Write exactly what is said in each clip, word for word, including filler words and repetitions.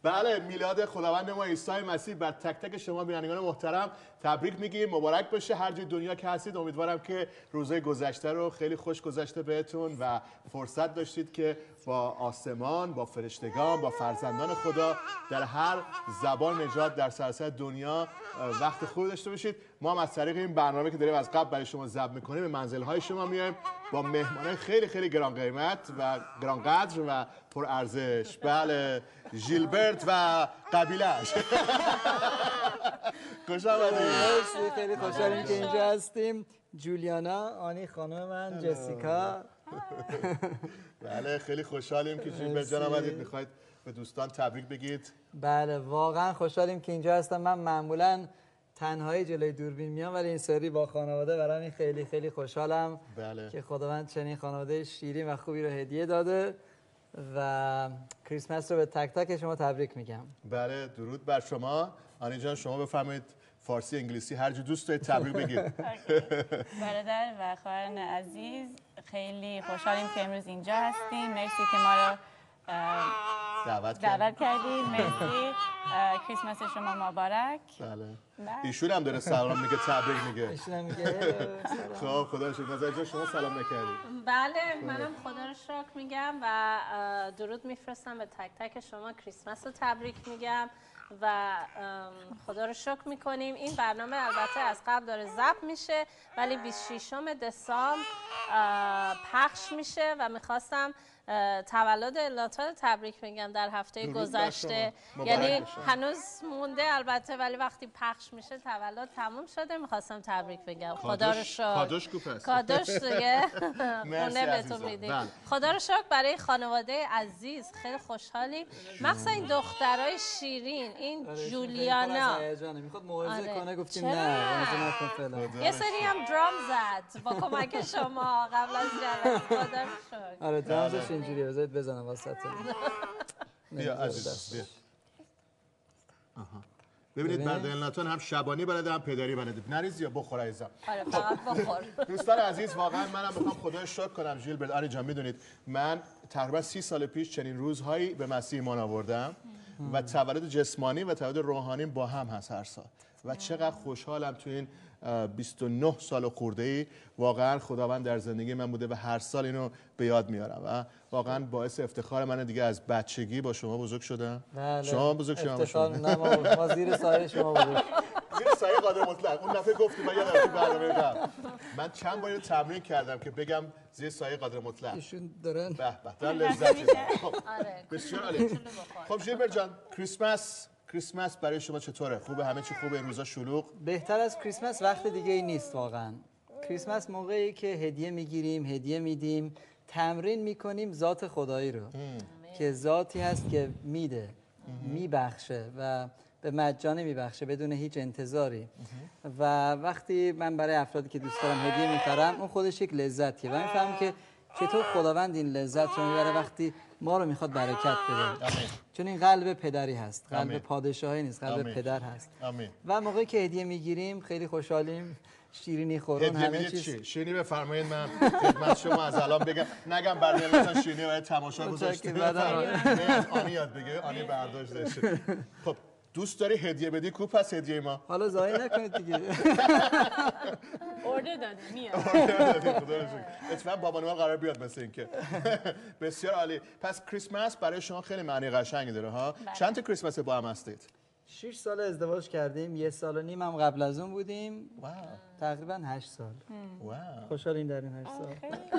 بله، میلاد خداوند ما عیسی مسیح بر تک تک شما بینندگان محترم تبریک میگیم، مبارک باشه هر جای دنیا که هستید. امیدوارم که روزهای گذشته رو خیلی خوش گذشته بهتون و فرصت داشتید که با آسمان، با فرشتگان، با فرزندان خدا در هر زبان نجات در سراسر دنیا وقت خوب داشته باشید. ما هم از طریق این برنامه که داریم از قبل برای شما ضبط میکنیم به منزل‌های شما میایم با مهمانان خیلی خیلی گران قیمت و گران قدر و پر ارزش. بله، ژیلبرت و قبیله‌اش. خوش آمدید. خیلی خوشحالیم که اینجا هستیم. جولیانا، آنی خانم من، جسیکا. بله، خیلی خوشحالیم که ژیلبرت جان آمدید. میخواید به دوستان تبریک بگید؟ بله، واقعا خوشحالیم که اینجا هستم. من معمولاً تنهایی جلوی دوربین میام ولی این سری با خانواده برام خیلی خیلی خوشحالم. بله. که خداوند چنین خانواده شیرین و خوبی رو هدیه داده و کریسمس رو به تک تک شما تبریک میگم. بله، درود بر شما. آنی جان شما بفرمایید فارسی انگلیسی هر جو دوست دارید تبریک بگید. برادر و خواهران عزیز، خیلی خوشحالیم که امروز اینجا هستیم. مرسی که ما رو دعوت دعوت کردید. مرسی. کریسمس شما مبارک. بله. ایشون هم داره سلام میگه، تبریک میگه. ایشون هم میگه. خب خدا رو شکر. نظر جان شما سلام نکردید. بله، منم خدا رو شکر میگم و درود میفرستم به تک تک شما. کریسمس رو تبریک میگم و خدا رو شکر میکنیم. این برنامه البته از قبل داره ضبط میشه ولی بیست و ششم دسامبر پخش میشه و میخواستم تولد الناتان تبریک میگم در هفته گذشته. یعنی هنوز مونده البته ولی وقتی پخش میشه تولد تموم شده. میخواستم تبریک بگم. خدا رو شکر. کادوش کوپس. کادوش دیگه خونه بهتون میدیم. خدا رو شکر برای خانواده عزیز. خیلی خوشحالیم. مخصوصا این دخترای شیرین، این جولیانا. میخواد موعظه کنه گفتیم نه موعظه نکن فعلا. یه سری هم درام زد با کمک شما قبل از جلسه. خدا رو شکر. آره درامزش اینجوری بذارید بزنم وسط. بیا عزیز بیا. آها. ببینید برادر الناتان هم شبانی بلده هم پدری بلده. نریز یا بخور عزیزم. آره فقط بخور. دوستان عزیز، واقعا منم میخوام خدا رو شکر کنم. ژیلبرت، آنی جان میدونید من تقریبا سی سال پیش چنین روزهایی به مسیح ایمان آوردم و تولد جسمانی و تولد روحانی با هم هست هر سال و چقدر خوشحالم تو این بیست و نه سال خورده ای واقعا خداوند در زندگی من بوده و هر سال اینو به یاد میارم و واقعا باعث افتخار منه دیگه. از بچگی با شما بزرگ شدم. بله. شما بزرگ شدم. افتخار نه ما, ما زیر سایه شما بزرگ. زیر سایه قادر مطلق. اون دفعه گفتی من یادم تو برنامه قبل من چند بار اینو تمرین کردم که بگم زیر سایه قادر مطلق. ایشون دارن به به دارن لذت میبرن. خب بسیار عالی. خب ژیلبرت جان، کریسمس کریسمس برای شما چطوره؟ خوبه؟ همه چی خوبه؟ این روزا شلوغ؟ بهتر از کریسمس وقت دیگه ای نیست واقعا. کریسمس موقعی که هدیه میگیریم، هدیه میدیم، تمرین میکنیم ذات خدایی رو ام. که ذاتی هست که میده، میبخشه و به مجانی میبخشه بدون هیچ انتظاری. و وقتی من برای افرادی که دوست دارم هدیه میخرم اون خودش یک لذتیه و میفهمم که چطور خداوند این لذت رو میبره وقتی ما رو میخواد برکت بده. چون این قلب پدری هست، قلب پادشاهی نیست، قلب آمین. پدر هست. آمین. و موقعی که هدیه میگیریم خیلی خوشحالیم. شیرینی خورون همه چیز. چی؟ شیرینی بفرمایید من خدمت شما از الان بگم نگم برنامه‌تون شیرینی برای تماشا گذاشته. بعد آنی یاد بگه، آنی برداشت داشته. خب دوست داری هدیه بدی؟ کو پس هدیه ما؟ حالا ضایع نکنید دیگه. اوردر دادیم میاد. خدا رو شکر. اتفاقا بابا نوئل قرار بیاد مثل اینکه. بسیار عالی. پس کریسمس برای شما خیلی معنی قشنگی داره ها. چند تا کریسمس با هم هستید؟ شش سال ازدواج کردیم، یه سال و نیم هم قبل از اون بودیم. واو. تقریبا هشت سال. واو. خوشحالیم در این هشت سال.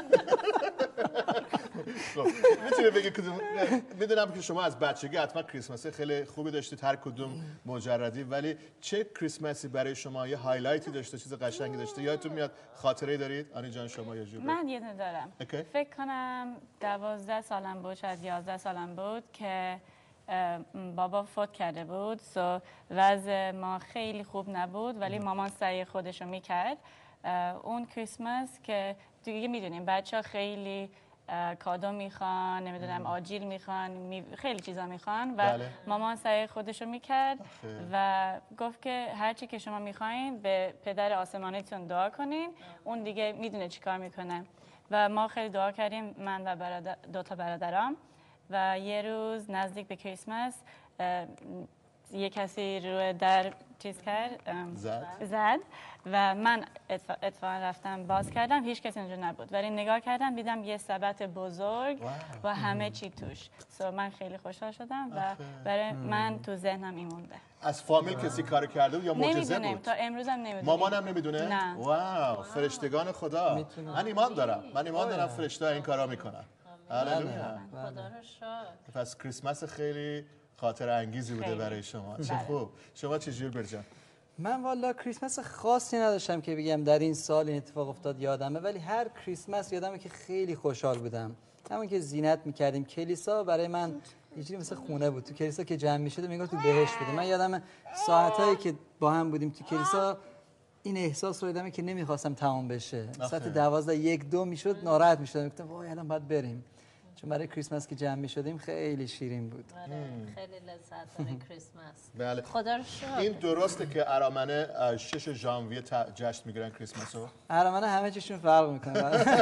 خب میتونی بگی کدوم؟ میدونم که شما از بچگی حتما کریسمس خیلی خوبی داشتید، هر کدوم مجردی، ولی چه کریسمسی برای شما یه هایلایتی داشته، چیز قشنگی داشته؟ یادتون میاد؟ خاطره دارید؟ آنی جان شما یا ژیلبرت؟ من یه دونه دارم. okay. فکر کنم دوازده سالم بود، شاید یازده سالم بود که بابا فوت کرده بود. سو وضع ما خیلی خوب نبود ولی مامان سعی خودش رو میکرد. اون کریسمس که دیگه میدونیم بچه ها خیلی کادو میخوان، نمیدونم آجیل میخوان، می... خیلی چیزا میخوان و بله. مامان سعی خودش رو میکرد و گفت که هرچی که شما میخواین به پدر آسمانیتون دعا کنین، اون دیگه میدونه چی کار میکنه. و ما خیلی دعا کردیم، من و برادر، دو تا برادرام. و یه روز نزدیک به کریسمس یه کسی روی در چیز کرد زد زد و من اتفاقا رفتم باز کردم، هیچ کسی اونجا نبود، ولی نگاه کردم دیدم یه سبد بزرگ و همه چی توش. سو من خیلی خوشحال شدم و برای من تو ذهنم این مونده. از فامیل کسی کار کرده بود یا معجزه نمیدونیم بود؟ تا امروز هم نمیدونیم. مامانم نمیدونه؟ نه. واو، فرشتگان خدا. من ایمان دارم. من ایمان دارم فرشته این کارا میکنن. هللویا. خدا رو شکر. پس کریسمس خیلی خاطر انگیزی بوده خیلی. برای شما. چه خوب. شما چه جور برجان؟ من والا کریسمس خاصی نداشتم که بگم در این سال این اتفاق افتاد یادمه، ولی هر کریسمس یادمه که خیلی خوشحال بودم. همون که زینت میکردیم کلیسا برای من یه جوری مثل خونه بود. تو کلیسا که جمع میشدیم انگار تو بهشت بودیم. من یادمه ساعتایی که با هم بودیم تو کلیسا این احساس رو یادمه که نمیخواستم تمام بشه. ساعت دوازده یک دو میشد ناراحت میشدم، گفتم وای الان باید بریم. چون برای کریسمس که جمع می‌شدیم خیلی شیرین بود. خیلی لذت داره کریسمس. بله. خدا رو شکر. این درسته که ارامنه شش ژانویه جشن میگیرن کریسمسو؟ ارامنه همه چیشون فرق میکنه.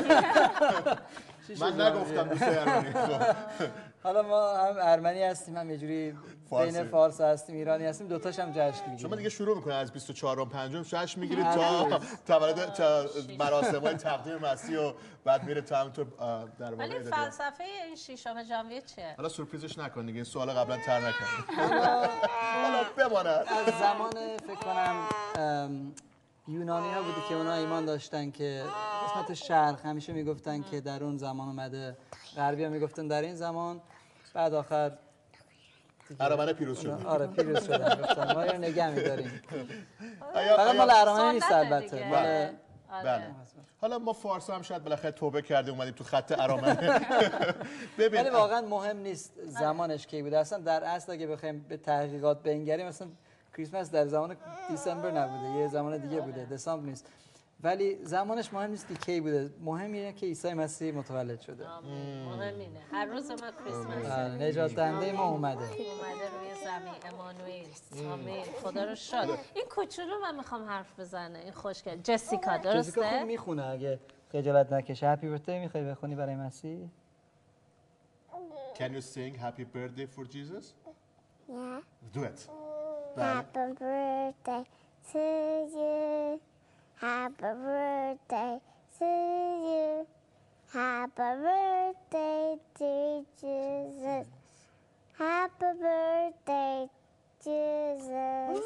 من نگفتم دوست ارمنی. حالا ما هم ارمنی هستیم، هم یه جوری بین فارس هستیم، ایرانی هستیم، دو تاش هم جشن میگیریم. شما دیگه شروع میکنید از بیست و چهارم پنجم جشن میگیرید تا تولد تا مراسم‌های تقدیم مسیح و بعد میره تا همونطور در واقع. ولی فلسفه این ششم ژانویه چیه؟ حالا سورپرایزش نکن دیگه، این سوال قبلا طرح نکردیم. حالا بماند. از زمان فکر کنم یونانی ها بوده که اونا ایمان داشتن که قسمت شرق همیشه میگفتن که در اون زمان اومده، غربی ها میگفتن در این زمان، بعد آخر ارامنه پیروز شد. آره پیروز شدن، گفتن ما رو نگه می‌داریم. فقط مال ارامنه نیست البته. بله. بله. حالا ما فارسی هم شاید بالاخره توبه کردیم اومدیم تو خط ارامنه. ببین ولی واقعا مهم نیست زمانش کی بوده. اصلا در اصل اگه بخوایم به تحقیقات بنگریم مثلا کریسمس در زمان دیسمبر نبوده، یه زمان دیگه بوده، دسامبر نیست. ولی زمانش مهم نیست که کی بوده، مهم اینه که عیسی مسیح متولد شده. مهم اینه هر روز ما کریسمس نجات دهنده ما اومده. اومده روی زمین. امانوئل. آمین. خدا رو شکر. این کوچولو من میخوام حرف بزنه. این خوشگل جسیکا درسته؟ جسیکا خوب میخونه اگه خجالت نکشه. هپی برثدی میخوای بخونی برای مسیح؟ Can you sing happy birthday for Jesus? Yeah. Do it. Happy birthday to you. Happy birthday to you. Happy birthday to Jesus. Happy birthday Jesus.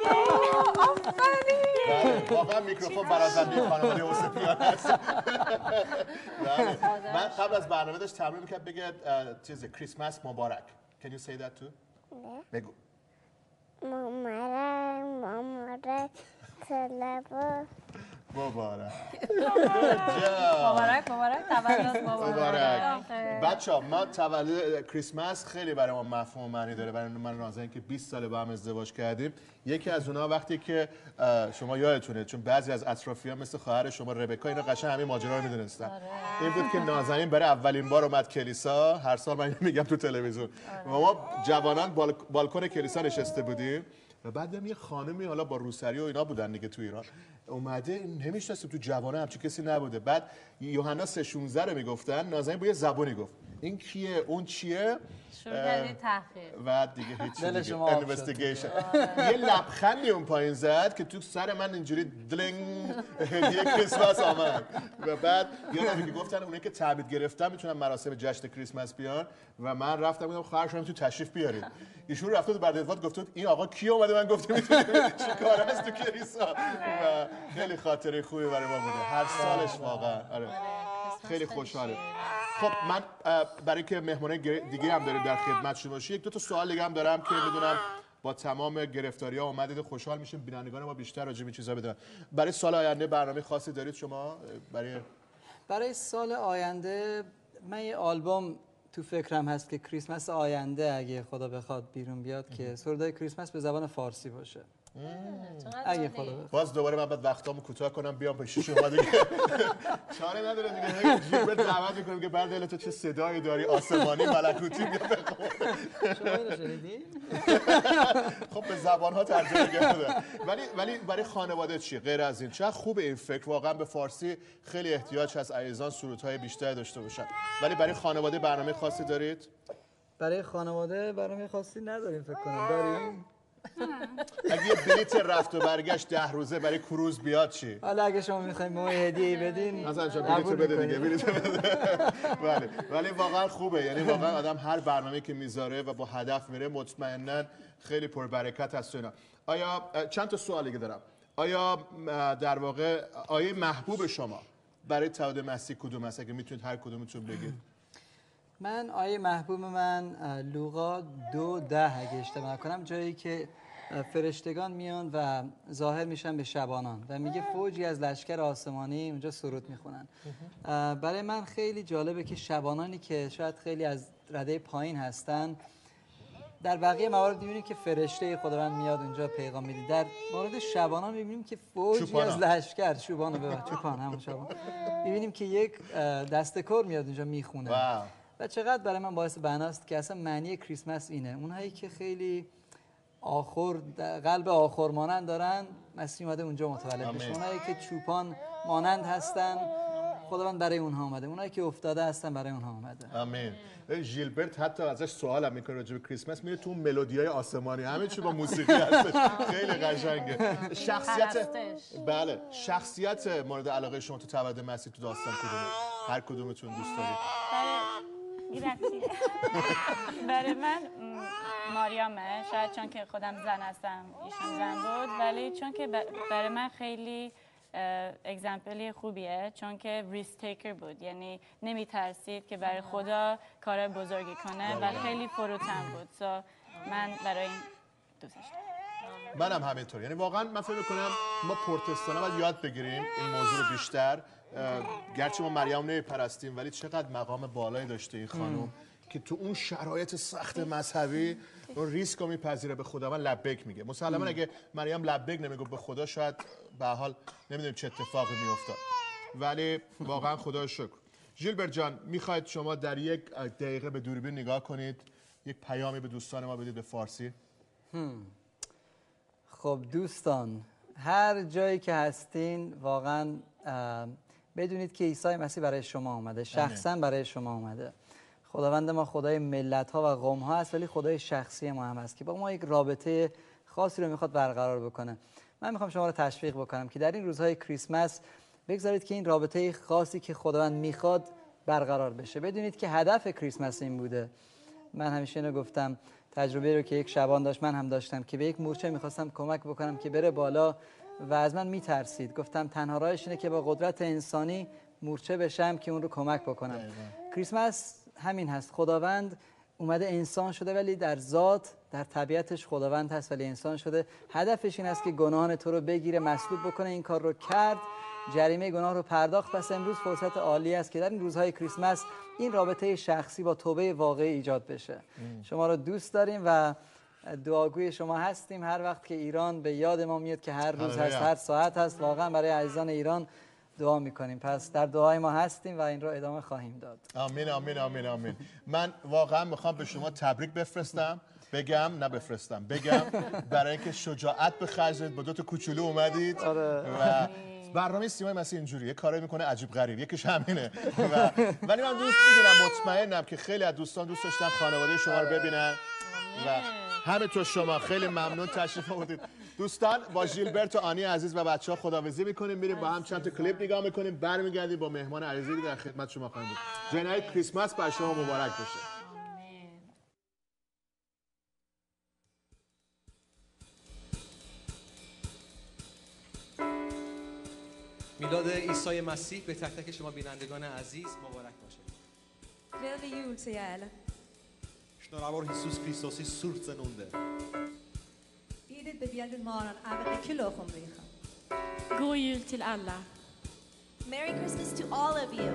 واقعا میکروفون برازنده خانواده اوسپیان هست. من قبل از برنامه داشت تمرین میکرد بگه چیز کریسمس مبارک. Can you say that too? بگو. مبارک مبارک سلام. مبارک. مبارک مبارک تولد مبارک. بچه‌ها ما تولد کریسمس خیلی برای ما مفهوم و معنی داره. برای من نازنین که بیست سال با هم ازدواج کردیم، یکی از اونها وقتی که شما یادتونه، چون بعضی از اطرافیان مثل خواهر شما ربکا اینا قشنگ همین ماجرا رو میدونستن، این بود که نازنین برای اولین بار اومد کلیسا. هر سال من میگم تو تلویزیون و ما جوانان بالکن کلیسا نشسته بودیم و بعدم یه خانمی حالا با روسری و اینا بودن دیگه تو ایران اومده، نمیشناسیم تو جوانه همچین کسی نبوده. بعد یوحنا سه شانزده رو میگفتن، نازنین با یه زبونی گفت این کیه اون چیه، شروع کردی تحقیق و دیگه هیچ دل دیگه شما آب اینوستیگیشن. یه لبخندی اون پایین زد که تو سر من اینجوری دلنگ هدیه کریسمس آمد. و بعد یادم که گفتن اونایی که تعمید گرفتن میتونن مراسم جشن کریسمس بیان و من رفتم گفتم خواهر شما تو تشریف بیارید. ایشون رفته بود بعد ازدواج گفت این آقا کی اومده، من گفتم میتونی چی کار هست تو کلیسا و خیلی خاطره خوبی برای ما بوده هر سالش واقعا. آره خیلی خوشحاله. خب من برای که مهمونه دیگه هم داریم در خدمت شما باشیم، یک دو تا سوال دیگه هم دارم که میدونم با تمام گرفتاری‌ها اومدید خوشحال میشیم بینندگان ما بیشتر راجع به این چیزا بدونن. برای سال آینده برنامه خاصی دارید شما؟ برای برای سال آینده من یه آلبوم تو فکرم هست که کریسمس آینده اگه خدا بخواد بیرون بیاد که سرودای کریسمس به زبان فارسی باشه. اگه خدا بخواد. باز دوباره من بعد وقتامو کوتاه کنم بیام پیش شما دیگه. چاره نداره دیگه. جیبت دعوت می‌کنیم که بعد دلت چه صدایی داری آسمانی ملکوتی بیا بخون. شما اینو شنیدین؟ خب به زبان‌ها ترجمه کرده. ولی ولی برای خانواده چی غیر از این؟ چه خوب این فکر، واقعا به فارسی خیلی احتیاج هست عزیزان سرودهای بیشتری داشته باشن. ولی برای خانواده برنامه خاصی دارید؟ برای خانواده برنامه خاصی نداریم فکر کنم. داریم؟ اگه یه بلیت رفت و برگشت ده روزه برای کروز بیاد چی؟ حالا اگه شما میخوایم ما هدیه‌ای بدین مثلا شما بلیت بده دیگه، بلیت بده. بله، ولی واقعا خوبه، یعنی واقعا آدم هر برنامه‌ای که میذاره و با هدف میره مطمئنا خیلی پربرکت هست اینا. آیا چند تا سوالی که دارم، آیا در واقع آیه محبوب شما برای تعهد مسیح کدوم است؟ اگه میتونید هر کدومتون بگید. من آیه محبوب من لوقا دو ده اگه اشتباه نکنم، جایی که فرشتگان میان و ظاهر میشن به شبانان و میگه فوجی از لشکر آسمانی اونجا سرود میخونن. برای من خیلی جالبه که شبانانی که شاید خیلی از رده پایین هستن، در بقیه موارد میبینیم که فرشته خداوند میاد اونجا پیغام میده، در مورد شبانان میبینیم که فوجی چوپانا. از لشکر چوبانو ببر چوپان همون شبان میبینیم که یک دستکور میاد اونجا میخونه. واو. و چقدر برای من باعث بناست که اصلا معنی کریسمس اینه. اونهایی که خیلی آخر قلب آخر مانند دارن، مسیح اومده اونجا متولد بشه. اونهایی که چوپان مانند هستن، خداوند برای اونها اومده. اونهایی که افتاده هستن، برای اونها اومده. آمین. ژیلبرت حتی ازش سوالم میکنه راجع به کریسمس، میره تو ملودیای آسمانی، همه چی با موسیقی هستش. خیلی قشنگه. شخصیت بله، شخصیت مورد علاقه شما تو تولد مسیح تو داستان کدومه؟ هر کدومتون دوست دارید؟ برای من ماریامه، شاید چون که خودم زن هستم ایشون زن بود، ولی چون که برای من خیلی اگزمپلی خوبیه، چون که ریسک تیکر بود، یعنی نمی ترسید که برای خدا کار بزرگی کنه و خیلی فروتن بود. سو من برای این دوستش دارم. منم همینطور، یعنی واقعا من فکر می‌کنم ما پروتستانا باید یاد بگیریم این موضوع رو بیشتر. گرچه ما مریم نمیپرستیم ولی چقدر مقام بالایی داشته این خانم که تو اون شرایط سخت مذهبی اون ریسک رو میپذیره، به خداوند لبیک میگه. مسلما اگه مریم لبیک نمیگفت به خدا، شاید به حال نمیدونیم چه اتفاقی میافتاد. ولی واقعا خدا رو شکر. ژیلبرت جان، میخواید شما در یک دقیقه به دوربین نگاه کنید، یک پیامی به دوستان ما بدید به فارسی؟ خب دوستان، هر جایی که هستین واقعا بدونید که عیسی مسیح برای شما اومده، شخصا برای شما اومده. خداوند ما خدای ملت ها و قوم ها است، ولی خدای شخصی ما هم است که با ما یک رابطه خاصی رو میخواد برقرار بکنه. من میخوام شما رو تشویق بکنم که در این روزهای کریسمس بگذارید که این رابطه خاصی که خداوند میخواد برقرار بشه. بدونید که هدف کریسمس این بوده. من همیشه اینو گفتم، تجربه رو که یک شبان داشت من هم داشتم، که به یک مورچه میخواستم کمک بکنم که بره بالا و از من میترسید. گفتم تنها راهش اینه که با قدرت انسانی مورچه بشم که اون رو کمک بکنم. کریسمس همین هست. خداوند اومده انسان شده، ولی در ذات در طبیعتش خداوند هست ولی انسان شده. هدفش این است که گناهان تو رو بگیره، مصلوب بکنه. این کار رو کرد، جریمه گناه رو پرداخت. پس امروز فرصت عالی است که در این روزهای کریسمس این رابطه شخصی با توبه واقعی ایجاد بشه. ام. شما رو دوست داریم و دعاگوی شما هستیم. هر وقت که ایران به یاد ما میاد که هر روز هست، هر ساعت هست، واقعا برای عزیزان ایران دعا میکنیم. پس در دعای ما هستیم و این رو ادامه خواهیم داد. آمین آمین آمین آمین. من واقعا میخوام به شما تبریک بفرستم، بگم نه بفرستم بگم برای اینکه شجاعت به خرج دادید، با دو تا کوچولو اومدید. آره. و برنامه سیمای مسیح اینجوریه، کارایی میکنه عجیب غریب، یکیش همینه. و ولی من دوست میدونم، مطمئنم که خیلی از دوستان دوست داشتن خانواده شما رو ببینن و همینطور شما. خیلی ممنون تشریف آوردید. دوستان، با ژیلبرت و آنی عزیز و بچه‌ها خداحافظی می‌کنیم، میریم با هم چند تا کلیپ نگاه می‌کنیم، برمیگردیم با مهمان عزیزی که در خدمت شما خواهیم بود. جنای کریسمس بر شما مبارک باشه. میلاد عیسی مسیح به تک تک شما بینندگان عزیز مبارک باشه. Glädje jul till er alla. Snarare vår Jesus Kristus i surtsen under. Idit bebjadid maran avete kilochum richa. God jul till alla. Merry Christmas to all of you.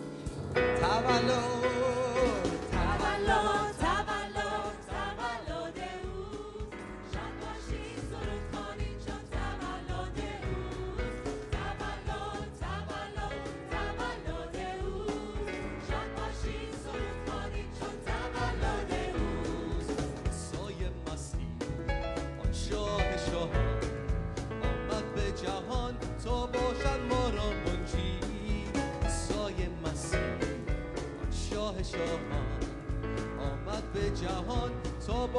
Tavallod, tavallod, tavallod, tavallod eus. Shad bashim zorut konit shon tavallod eus. Tavallod, tavallod, tavallod eus. Shad bashim zorut konit shon tavallod eus. سایه مسیح آن شاه شاهان آمد به جهان تا باشد ما را منجی. سایه مسیح آن شاه شاهان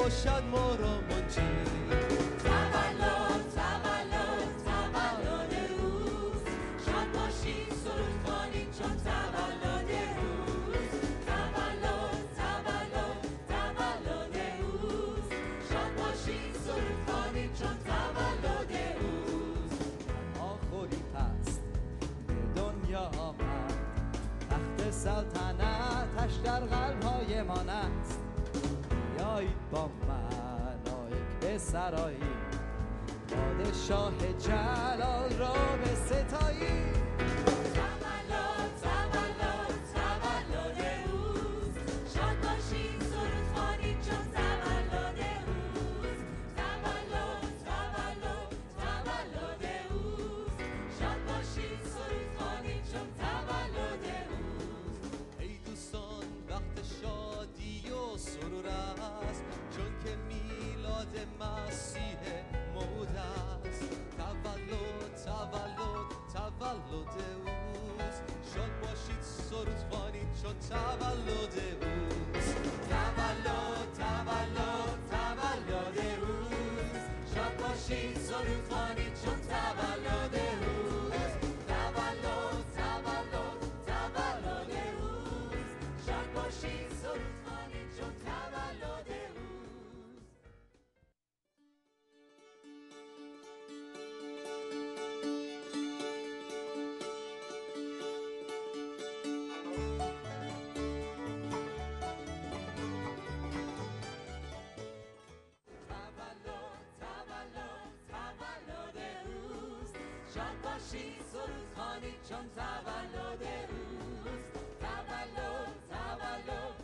باشد ما را منجی. تولد تولد تولد اوست، شاد باشید سرود خوانید چون تولد اوست. تولد تولد تولد اوست، شاد باشید سرود خوانید چون تولد اوست. آخری پست به دنیا آمد، تخت سلطنتش در قلب‌های من است. بیایید با ملائک به سرایی، پادشاه جلال را به ستایی. تولد تولد تولد اوست، شاد باشید سرود خوانید چون تولد اوست. تولد تولد تولد اوست، شاد باشید سرود خوانید چون تولد اوست. ای دوستان وقت شادی و سرور است، چون که میلاد مسیح مولود است. تولد تولد تولد اوست، شاد باشید سرود خوانید چون تولد اوست. تولد تولد تولد اوست، شاد باشید سرود خوانید چون تولد اوست. تولد تولد تولد اوست، شاد باشید سرود خوانید چون تولد اوست. شاد باشید سرود خوانید چون تولد اوست. تولد تولد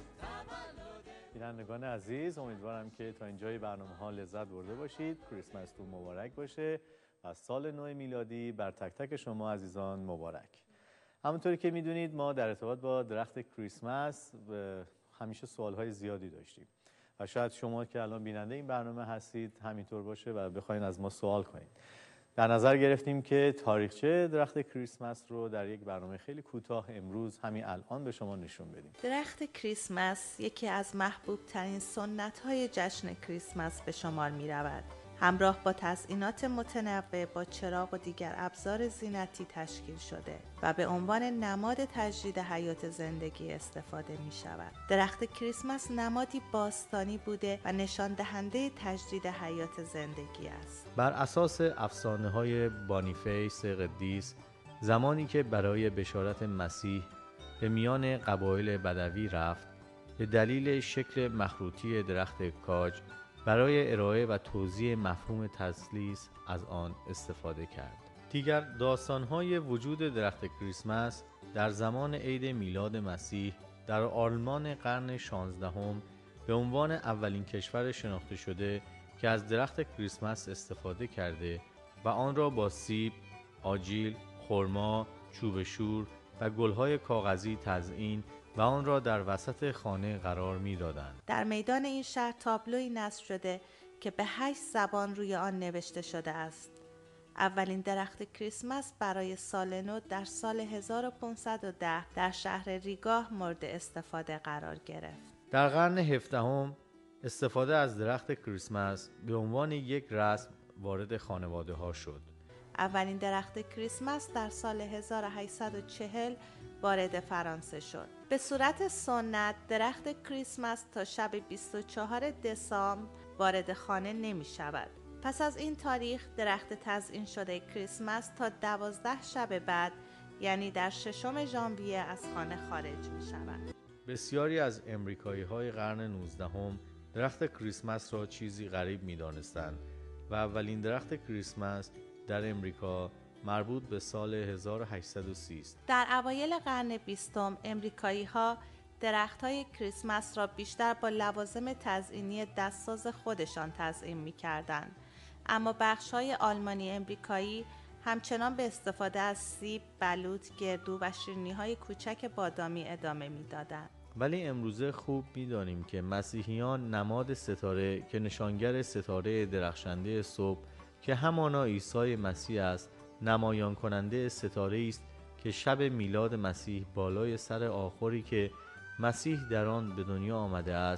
تولد. بینندگان عزیز، امیدوارم که تا اینجای برنامه ها لذت برده باشید. کریسمستون مبارک باشه و سال نو میلادی بر تک تک شما عزیزان مبارک. همونطوری که میدونید ما در ارتباط با درخت کریسمس همیشه سوالهای زیادی داشتیم و شاید شما که الان بیننده این برنامه هستید همینطور باشه و بخواید از ما سوال کنید. در نظر گرفتیم که تاریخچه درخت کریسمس رو در یک برنامه خیلی کوتاه امروز همین الان به شما نشون بدیم. درخت کریسمس یکی از محبوب ترین سنت های جشن کریسمس به شمار می رود. همراه با تزئینات متنوع با چراغ و دیگر ابزار زینتی تشکیل شده و به عنوان نماد تجدید حیات زندگی استفاده می شود. درخت کریسمس نمادی باستانی بوده و نشان دهنده تجدید حیات زندگی است. بر اساس افسانه های بانیفیس قدیس، زمانی که برای بشارت مسیح به میان قبایل بدوی رفت، به دلیل شکل مخروطی درخت کاج برای ارائه و توضیح مفهوم تثلیث از آن استفاده کرد. دیگر داستان‌های وجود درخت کریسمس در زمان عید میلاد مسیح در آلمان قرن شانزدهم به عنوان اولین کشور شناخته شده که از درخت کریسمس استفاده کرده و آن را با سیب، آجیل، خرما، چوب شور و گل‌های کاغذی تزیین و آن را در وسط خانه قرار می‌دادند. در میدان این شهر تابلویی نصب شده که به هشت زبان روی آن نوشته شده است. اولین درخت کریسمس برای سال نو در سال هزار و پانصد و ده در شهر ریگا مورد استفاده قرار گرفت. در قرن هفدهم استفاده از درخت کریسمس به عنوان یک رسم وارد خانواده‌ها شد. اولین درخت کریسمس در سال هزار و هشتصد و چهل وارد فرانسه شد. به صورت سنت درخت کریسمس تا شب بیست و چهارم دسامبر وارد خانه نمی شود. پس از این تاریخ درخت تزیین شده کریسمس تا دوازده شب بعد یعنی در ششم ژانویه از خانه خارج می شود. بسیاری از امریکایی‌های قرن نوزدهم درخت کریسمس را چیزی غریب می‌دانستند و اولین درخت کریسمس در امریکا مربوط به سال هزار و هشتصد و سی است. در اوایل قرن بیستم امریکایی‌ها درخت‌های کریسمس را بیشتر با لوازم تزئینی دستساز خودشان تزیین می‌کردند، اما بخش‌های آلمانی امریکایی همچنان به استفاده از سیب، بلوط، گردو و شیرینی‌های کوچک بادامی ادامه می‌دادند. ولی امروزه خوب می‌دانیم که مسیحیان نماد ستاره که نشانگر ستاره درخشنده صبح که همانا عیسی مسیح است، نمایان کننده ستاره است که شب میلاد مسیح بالای سر آخری که مسیح در آن به دنیا آمده است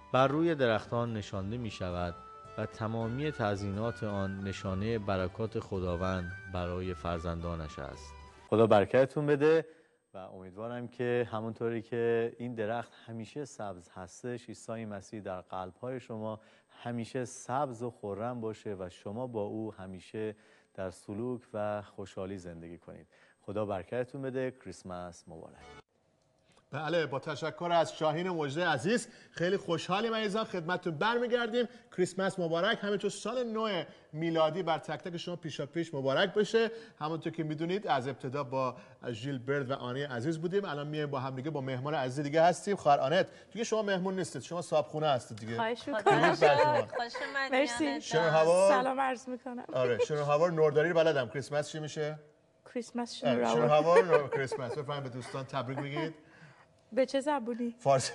بر روی درختان نشانده می شود و تمامی تزیینات آن نشانه برکات خداوند برای فرزندانش است. خدا برکتتون بده و امیدوارم که همونطوری که این درخت همیشه سبز هستش، عیسی مسیح در قلب‌های شما همیشه سبز و خرم باشه و شما با او همیشه در سلوک و خوشحالی زندگی کنید. خدا برکتتون بده. کریسمس مبارک. بله، با تشکر از شاهین مجده عزیز خیلی خوشحالیم عزیزان خدمتتون برمیگردیم. کریسمس مبارک. همینطور سال نو میلادی بر تک تک شما پیشا پیش مبارک بشه. همونطور که میدونید از ابتدا با ژیلبرت و آنی عزیز بودیم، الان میایم با هم دیگه با مهمان عزیز دیگه هستیم. خواهر آنت دیگه شما مهمون نیستید، شما صاحبخونه هستید دیگه. خواهش می‌کنم. خوش اومدید. مرسی. سلام عرض می‌کنم. آره، شنو هوار نورداری رو بلدم. کریسمس چی میشه؟ کریسمس شنو شنو هوار کریسمس. بفرمایید به دوستان تبریک بگید. به چه زبونی؟ فارسی.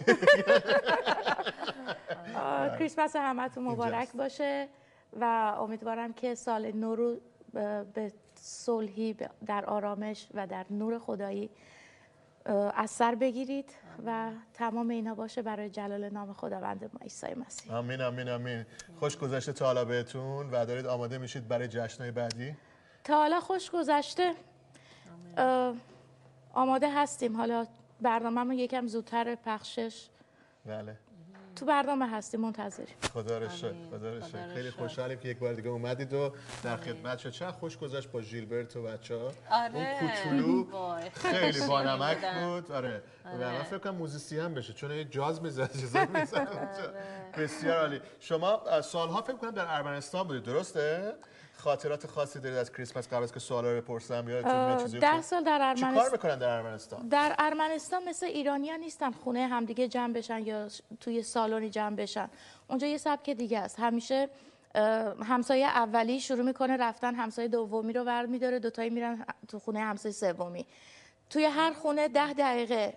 کریسمس همتون مبارک باشه و امیدوارم که سال نو رو به صلحی در آرامش و در نور خدایی از سر بگیرید و تمام اینا باشه برای جلال نام خداوند ما عیسی مسیح. آمین آمین آمین. خوش گذشته تا حالا بهتون و دارید آماده میشید برای جشن‌های بعدی؟ تا حالا خوش گذشته. آماده هستیم. حالا برنامه‌مون یکم زودتر پخشش. بله. تو برنامه هستیم، منتظریم. خدا رو شکر، خدا رو شکر. خیلی خوشحالیم که یک بار دیگه اومدید و در خدمت شد. چقدر خوش گذشت با ژیلبرت و بچه‌ها. آره. اون کوچولو خیلی بانمک بود. آره. و من فکر کنم موزیسی هم بشه چون یه جاز میزنه، چیزا میزنه. بسیار عالی. شما سالها فکر کنم در ارمنستان بودید، درسته؟ خاطرات خاصی دارید از کریسمس قبل از که سوالا رو بپرسم یا چیزی؟ ده سال در ارمنستان. چیکار میکنن در ارمنستان؟ در ارمنستان مثل ایرانی‌ها نیستن خونه همدیگه جمع بشن یا توی سالونی جمع بشن. اونجا یه سبک دیگه است. همیشه همسایه اولی شروع میکنه رفتن، همسایه دومی رو ور میداره، دوتایی میرن تو خونه همسایه سومی. توی هر خونه ده دقیقه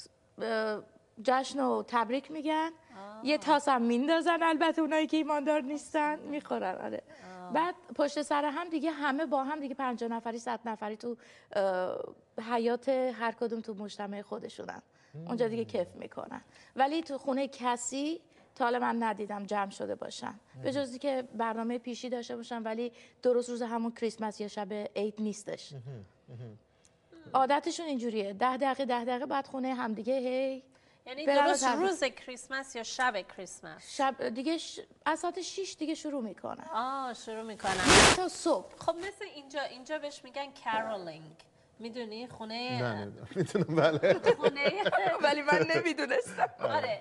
جشن و تبریک میگن. یه تاس هم میندازن، البته اونایی که ایماندار نیستن میخورن. آره. بعد پشت سر هم دیگه همه با هم دیگه پنجاه نفری صد نفری تو حیات هر کدوم تو مجتمع خودشونن. اونجا دیگه کیف میکنن. ولی تو خونه کسی تا حالا من ندیدم جمع شده باشن، به جز که برنامه پیشی داشته باشن، ولی درست روز همون کریسمس یا شب عید نیستش. عادتشون اینجوریه، ده دقیقه ده دقیقه بعد خونه همدیگه هی. یعنی درست روز کریسمس یا شب کریسمس؟ شب دیگه ش... از ساعت شش دیگه شروع میکنن. آه شروع میکنن تا صبح. خب مثل اینجا اینجا بهش میگن کارولینگ. میدونی خونه؟ نه میدونم. بله. خونه ولی من نمیدونستم. آره.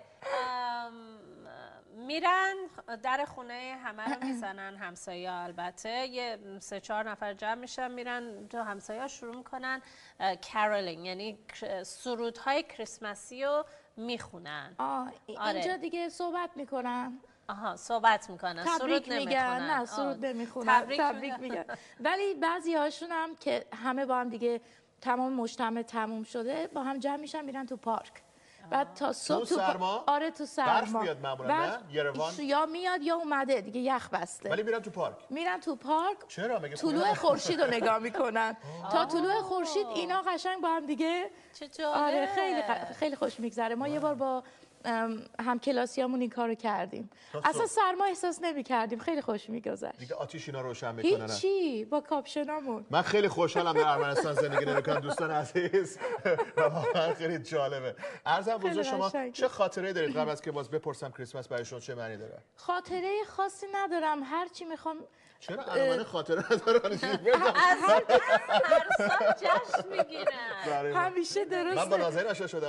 میرن در خونه همه رو میزنن، همسایه البته یه سه چهار نفر جمع میشن میرن تو همسایه شروع میکنن کارولینگ، یعنی سرودهای کریسمسی رو میخونن. آه اینجا دیگه صحبت میکنن. آها صحبت میکنن، تبریک میگن. نه سرود نمیخونن، تبریک, تبریک میگن. ولی بعضی هاشون هم که همه با هم دیگه تمام مجتمع تموم شده با هم جمع میشن میرن تو پارک. بعد تا صبح تو سرما؟ آره تو سرما. برف میاد معمولا نه؟ یروان یا میاد یا اومده دیگه یخ بسته. ولی میرن تو پارک. میرن تو پارک. چرا مگه طلوع خورشید رو نگاه میکنن. تا طلوع خورشید اینا قشنگ با هم دیگه. چه جالب. آره خیلی خیلی خوش میگذره. ما یه بار با هم کلاسیامون این کارو کردیم. اصلا سرما احساس نمی کردیم، خیلی خوش میگذشت. دیگه آتیش اینا روشن میکنن. هیچی، با کاپشنامون. من خیلی خوشحالم در ارمنستان زندگی نمیکنم دوستان عزیز. واقعا خیلی جالبه. عرضم بزرگ شما چه خاطره دارید قبل از که باز بپرسم کریسمس برای شما چه معنی داره؟ خاطره خاصی ندارم، هر چی میخوام. چرا الان خاطره ندارم؟ از هر سال جشن میگیرن. همیشه درسته. من با ناظرین آشنا شدم.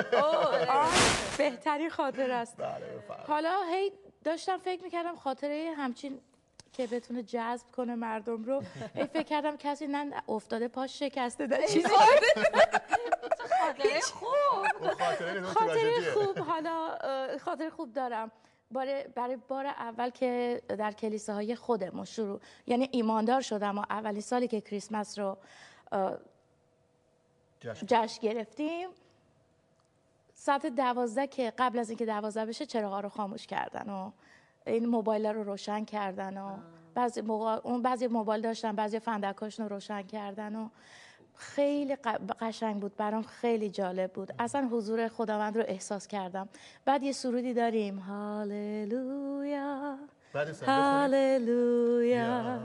بهترین خاطره است. بله بفرمایید. حالا هی داشتم فکر میکردم خاطره همچین که بتونه جذب کنه مردم رو. هی فکر کردم کسی نه افتاده پاش شکسته در چیزی. خاطره خوب. خاطره خوب. حالا خاطره خوب دارم. برای بار اول که در کلیساهای خودمون شروع، یعنی ایماندار شدم و اولین سالی که کریسمس رو جشن, جشن گرفتیم، ساعت دوازده که قبل از اینکه دوازده بشه چراغا رو خاموش کردن و این موبایل رو روشن کردن و بعضی موقع اون بعضی موبایل داشتن، بعضی فندکاشون رو روشن کردن و خیلی قشنگ بود برام، خیلی جالب بود. اصلا حضور خداوند رو احساس کردم. بعد یه سرودی داریم هاللویا هاللویا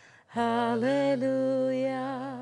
هاللویا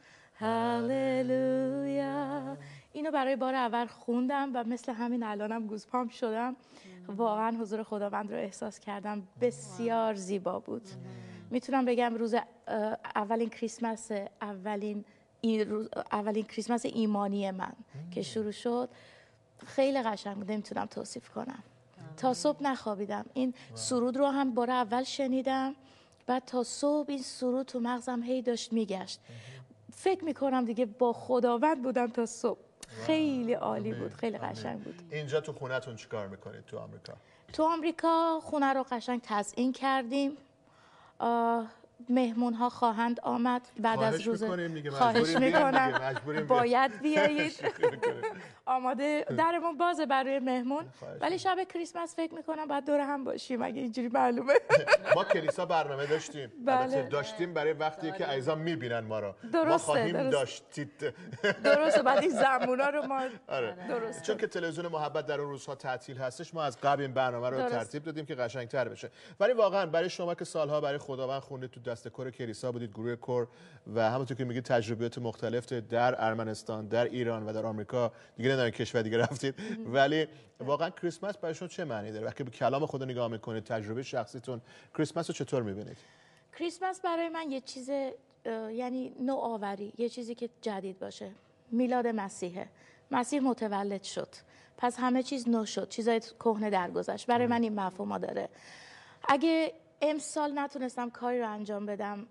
هاللویا. اینو برای بار اول خوندم و مثل همین الانم گوزپام شدم. واقعا حضور خداوند رو احساس کردم. بسیار زیبا بود. میتونم بگم روز اولین کریسمس اولین اولین کریسمس ایمانی من که شروع شد خیلی قشنگ بود. نمیتونم توصیف کنم. تا صبح نخوابیدم. این سرود رو هم بار اول شنیدم، بعد تا صبح این سرود تو مغزم هی داشت میگشت. فکر میکنم دیگه با خداوند بودم تا صبح. خیلی عالی بود، خیلی قشنگ بود. اینجا تو خونتون چیکار میکنید تو آمریکا؟ تو آمریکا خونه رو قشنگ تزیین کردیم. مهمون ها خواهند آمد بعد از روز. خواهش میکنم باید بیایید. آماده درمون بازه برای مهمون، ولی شب کریسمس فکر میکنم بعد دور هم باشیم اگه اینجوری معلومه. ما کلیسا برنامه داشتیم. بله. داشتیم برای وقتی که عزیزان میبینن ما رو. درسته. ما خواهیم درسته. داشتید. درسته. بعد این زمونا رو ما آره. درسته. چون که تلویزیون محبت در اون روزها تعطیل هستش، ما از قبل این برنامه رو درست. ترتیب دادیم که قشنگتر بشه. ولی واقعا برای شما که سالها برای خداوند خوندید، تو دست کور کلیسا بودید، گروه کور، و همونطور که میگید تجربیات مختلف در ارمنستان، در ایران و در آمریکا، دیگه نمیدونم کشور دیگه رفتید، ولی واقعا کریسمس برای شما چه معنی داره؟ وقتی به کلام خدا نگاه میکنید، تجربه شخصیتون، کریسمس رو چطور میبینید؟ کریسمس برای من یه چیز، یعنی نوآوری، یه چیزی که جدید باشه. میلاد مسیحه. مسیح متولد شد، پس همه چیز نو شد، چیزای کهنه درگذشت. برای من این مفهوم داره. اگه امسال نتونستم کاری رو انجام بدم،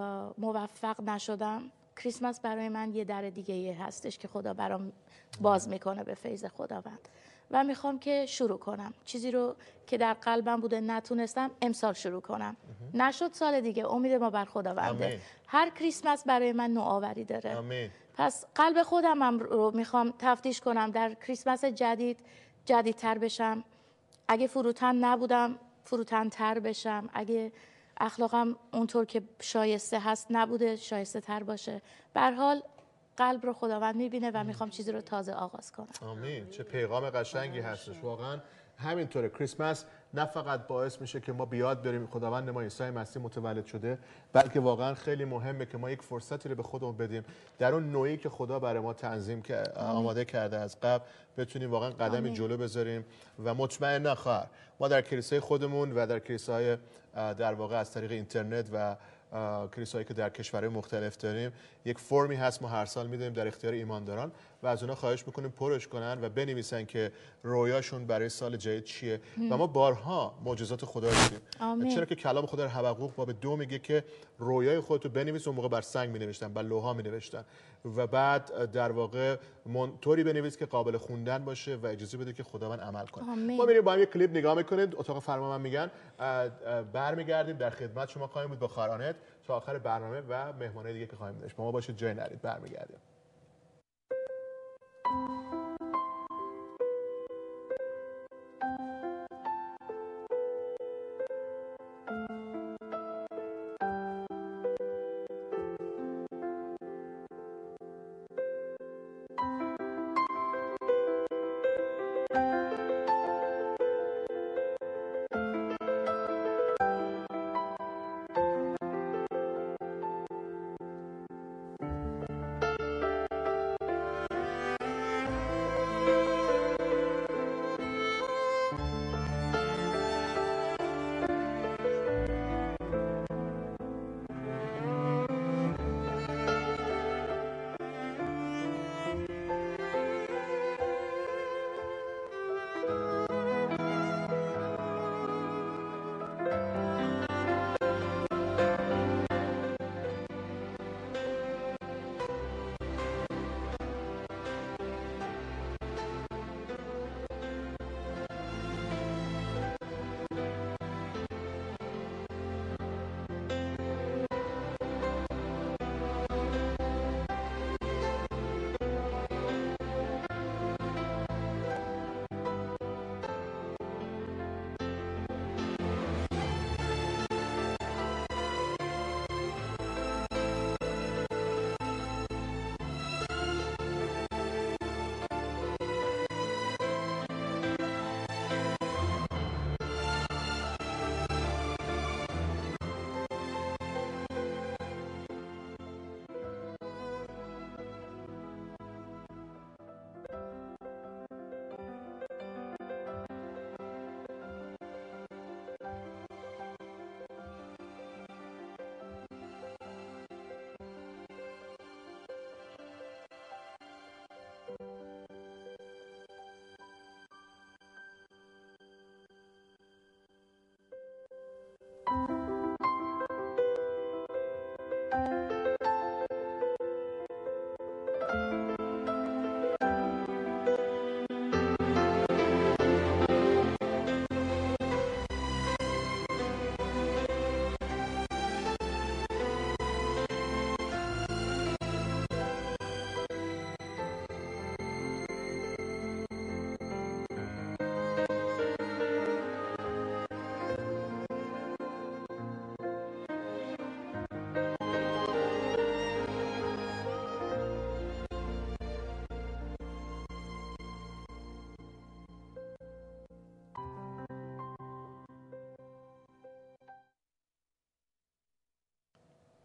موفق نشدم، کریسمس برای من یه در دیگه هستش که خدا برام باز میکنه به فیض خداوند و میخوام که شروع کنم چیزی رو که در قلبم بوده نتونستم امسال شروع کنم. نشد سال دیگه، امید ما بر خداونده. هر کریسمس برای من نوآوری داره. آمین. پس قلب خودم هم رو میخوام تفتیش کنم در کریسمس جدید جدیدتر بشم. اگه فروتن نبودم فروتن تر بشم. اگه اخلاقم اونطور که شایسته هست نبوده شایسته تر باشه. به هر حال قلب رو خداوند میبینه و میخوام چیزی رو تازه آغاز کنم. آمین. چه پیغام قشنگی هستش. واقعا همینطوره. کریسمس نه فقط باعث میشه که ما بیاد بریم خداوند ما عیسی مسیح متولد شده، بلکه واقعا خیلی مهمه که ما یک فرصتی رو به خودمون بدیم در اون نوعی که خدا برای ما تنظیم که آماده کرده از قبل، بتونیم واقعا قدمی جلو بذاریم و مطمئن نخواهر ما در کلیسای خودمون و در کلیسای در واقع از طریق اینترنت و کلیسایی که در کشورهای مختلف داریم، یک فرمی هست ما هر سال میدیم در اختیار ایمانداران و از اونها خواهش میکنیم پرش کنن و بنویسن که رویاشون برای سال جدید چیه و ما بارها معجزات خدا رو دیدیم. چرا که کلام خدا در حبقوق باب دو میگه که رویای خودتو بنویس. اون موقع بر سنگ مینوشتن، بر لوها مینوشتن و بعد در واقع طوری بنویس که قابل خوندن باشه و اجازه بده که خداوند عمل کنه. ما میریم با هم یک کلیپ نگاه میکنیم. اتاق فرمان میگن برمیگردیم در خدمت شما خواهیم بود با خارانت تا آخر برنامه و مهمانای دیگه که خواهیم داشت. با ما باشید، جای نرید. برمیگردیم.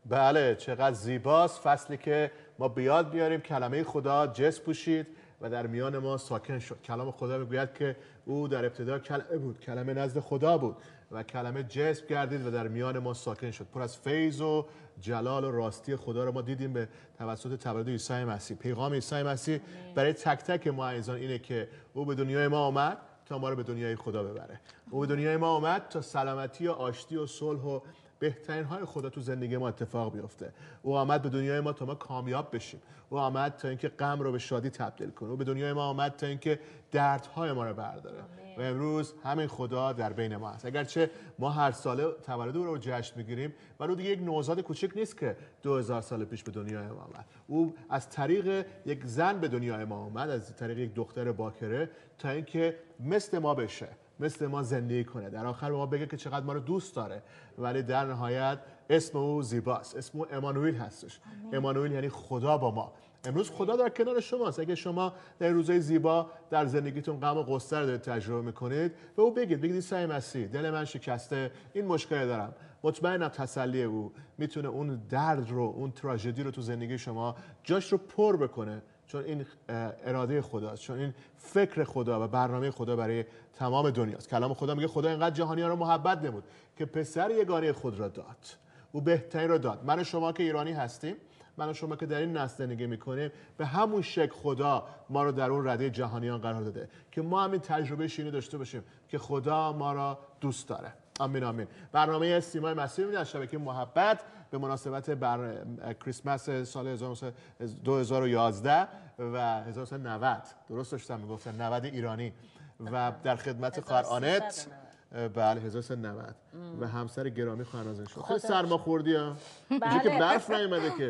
بله چقدر زیباست فصلی که ما بیاد بیاریم کلمه خدا جسم پوشید و در میان ما ساکن شد. کلام خدا میگوید که او در ابتدا کلمه بود، کلمه نزد خدا بود و کلمه جسم گردید و در میان ما ساکن شد. پر از فیض و جلال و راستی خدا رو ما دیدیم به توسط تولد عیسی مسیح. پیغام عیسی مسیح برای تک تک ما عزیزان اینه که او به دنیای ما آمد تا ما رو به دنیای خدا ببره. او به دنیای ما آمد تا سلامتی و آشتی و صلح و بهترین های خدا تو زندگی ما اتفاق بیفته. او آمد به دنیای ما تا ما کامیاب بشیم. او آمد تا اینکه غم رو به شادی تبدیل کنه. او به دنیای ما آمد تا اینکه دردهای ما رو برداره. و امروز همین خدا در بین ما است. اگرچه ما هر ساله تولد او رو جشن میگیریم، ولی او دیگه یک نوزاد کوچک نیست که دو هزار سال پیش به دنیای ما آمد. او از طریق یک زن به دنیای ما آمد، از طریق یک دختر باکره، تا اینکه مثل ما بشه، مثل ما زندگی کنه. در آخر به ما بگه که چقدر ما رو دوست داره. ولی در نهایت اسم او زیباست. اسم او امانوئل هستش. امانوئل یعنی خدا با ما. امروز خدا در کنار شماست. اگه شما در روزهای زیبا در زندگیتون غم و غصه رو دارید تجربه میکنید، به او بگید، بگید عیسی مسیح دل من شکسته، این مشکل دارم. مطمئنم تسلی او میتونه اون درد رو، اون تراژدی رو تو زندگی شما جاش رو پر بکنه، چون این اراده خداست، چون این فکر خدا و برنامه خدا برای تمام دنیاست. کلام خدا میگه خدا اینقدر جهانیان رو محبت نمود که پسر یگانه خود را داد. او بهترین را داد. من و شما که ایرانی هستیم، من و شما که در این نسل زندگی میکنیم، به همون شکل خدا ما رو در اون رده جهانیان قرار داده که ما همین تجربه شیرین داشته باشیم که خدا ما را دوست داره. آمین آمین. برنامه سیمای مسیح می‌بینید از شبکه محبت به مناسبت بر کریسمس سال دو هزار و یازده و هزار و نهصد و نود، درست داشتم میگفتم، نود ایرانی، و در خدمت خواهر آنت، بله هزار و سیصد و نود و همسر گرامی خواهر نازنین شد. خیلی سرماخوردی ها، اینجا که برف نیومده که.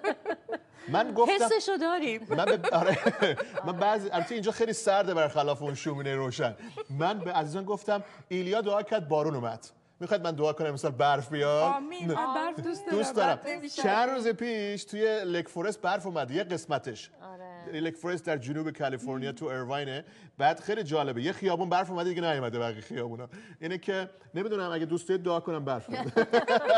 من گفتم حسشو داریم. من به آره من بعضی البته اینجا خیلی سرده برخلاف اون شومینه روشن. من به عزیزان گفتم ایلیا دعا کرد بارون اومد. میخواد من دعا کنم مثلا برف بیاد؟ آمین. من برف دوست دارم. دوست دارم. چند روز پیش توی لک فورست برف اومد، یه قسمتش. آره. لک فورست در جنوب کالیفرنیا تو ایرواینه. بعد خیلی جالبه، یه خیابون برف اومده دیگه نیومده بقیه خیابونا. اینه که نمیدونم اگه دوست دارید دعا کنم برف بیاد.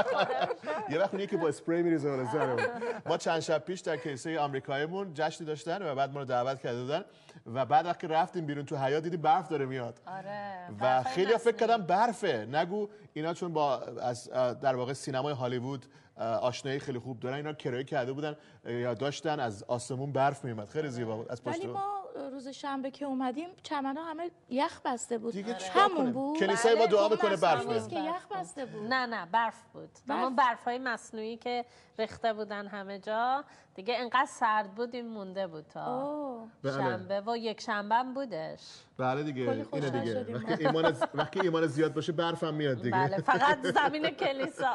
یه وقت که با اسپری میریزه بالا سرمون. ما چند شب پیش در کلیسای آمریکاییمون جشنی داشتن و بعد ما رو دعوت کرده بودن و بعد وقتی رفتیم بیرون تو حیاط دیدی برف داره میاد. آره. و خیلی فکر کردم برفه. نگو اینا چون با از در واقع سینمای هالیوود آشنایی خیلی خوب دارن، اینا کرایه کرده بودن یا داشتن از آسمون برف میومد. خیلی زیبا بود از پشت. ولی ما روز شنبه که اومدیم چمن‌ها همه یخ بسته بود. دیگه همون بود. کلیسای ما دعا میکنه برف نیست میاد. که یخ بسته بود. نه نه برف بود. همون برف‌های مصنوعی که ریخته بودن همه جا دیگه انقدر سرد بود این مونده بود تا شنبه و یک شنبه هم بودش. بله دیگه اینه دیگه. وقتی ایمان وقتی ایمان زیاد باشه برف هم میاد دیگه. بله فقط زمین کلیسا.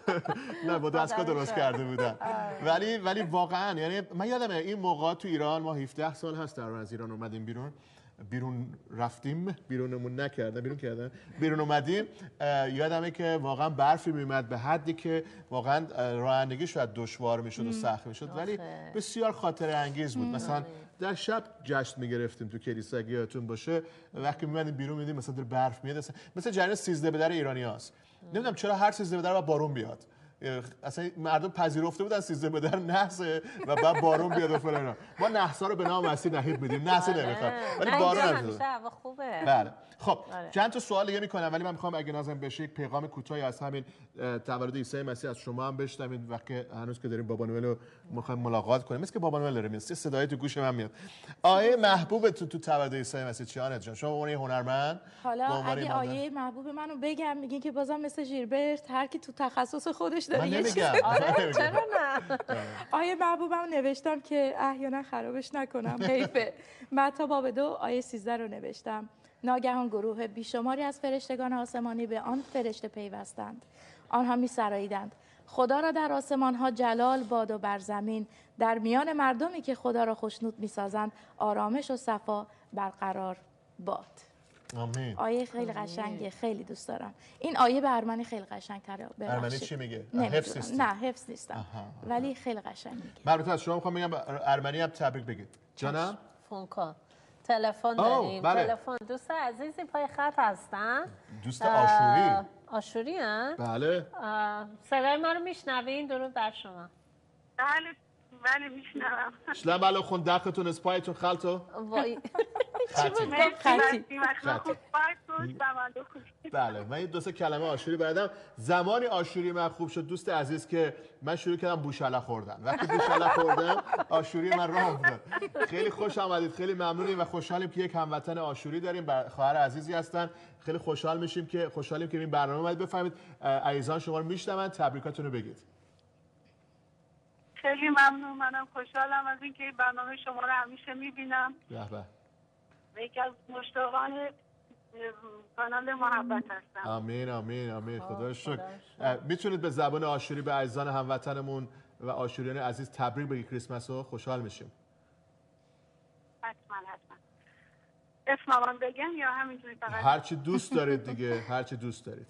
نه با دستگاه درست کرده بودن. ولی ولی واقعا یعنی من یادمه این موقع تو ایران ما هفده سال هست در از ایران اومدیم بیرون. بیرون رفتیم، بیرونمون نکردن، بیرون کردن، بیرون اومدیم. یادمه که واقعا برفی میومد به حدی که واقعا رانندگی شاید دشوار میشد و سخت میشد، ولی بسیار خاطره انگیز بود. مثلا در شب جشن میگرفتیم تو کلیسا، اگه یادتون باشه وقتی میمدیم بیرون میدیم مثلا در برف میاد، مثلا جریان سیزده به در ایرانیاست. نمیدونم چرا هر سیزده به در بارون بیاد. اصلا مردم پذیرفته بودن سیزده به در نحسه و بعد بارون بیاد و فلان. ما نحسا رو به نام مسیح نهیب میدیم، نحسه نمیخواد ولی بارون همیشه هوا خوبه. بله خب چند تا سوال دیگه میکنم ولی من میخوام اگه نازم بشه یک پیغام کوتاهی از همین تولد عیسی مسیح از شما هم بشنوید وقتی هنوز که داریم بابا نوئل رو میخوایم ملاقات کنیم. مثل که بابا نوئل داره میاد، صدای تو گوش من میاد. آیه محبوبتون تو تولد عیسی مسیح چی آنت جان؟ شما به عنوان هنرمند حالا اگه آیه محبوب منو بگم میگین که بازم مثل ژیلبرت هر کی تو تخصص خودش داره یه چیز. آره چرا نه؟ آیه محبوبم نوشتم که احیانا خرابش نکنم حیفه. متی باب دو آیه سیزده رو نوشتم. ناگهان گروه بیشماری از فرشتگان آسمانی به آن فرشته پیوستند. آنها می سراییدند خدا را در آسمان ها جلال باد و بر زمین در میان مردمی که خدا را خوشنود می سازند آرامش و صفا برقرار باد. آمین. آیه خیلی قشنگه، خیلی دوست دارم. این آیه به ارمنی خیلی قشنگ‌تره. ارمنی چی میگه؟ حفظ نیست. نه حفظ نیستم. ولی خیلی قشنگ میگه. البته از شما میخوام بگم ارمنی هم تبریک بگید. جانم؟ فونکا تلفن داریم. تلفن دوست عزیزی پای خط هستن. دوست آشوری. آشوری هن؟ بله. صدای ما رو میشنوین؟ درود بر شما. بله بله میشنوم. شلم بله خون دختون اسپایتون خالتو؟ وای چی بود خطی؟ بله من یه دو سه کلمه آشوری بردم. زمانی آشوری من خوب شد دوست عزیز که من شروع کردم بوشاله خوردن. وقتی بوشاله خوردم آشوری من راه افتاد. خیلی خوش آمدید، خیلی ممنونیم و خوشحالیم که یک هموطن آشوری داریم. خواهر عزیزی هستن. خیلی خوشحال میشیم که خوشحالیم که این برنامه اومد. بفهمید عزیزان شما رو میشنون، تبریکاتون رو بگید. خیلی ممنون، منم خوشحالم از اینکه این برنامه شما رو همیشه میبینم. به به. یکی از مشتاقان کانال محبت هستم. آمین آمین آمین. خدا شکر. میتونید به زبان آشوری به عزیزان هموطنمون و آشوریان عزیز تبریک بگید کریسمس رو؟ خوشحال میشیم. حتما حتما. اسم من بگم یا همینجوری فقط؟ هر چی دوست دارید دیگه، هر چی دوست دارید.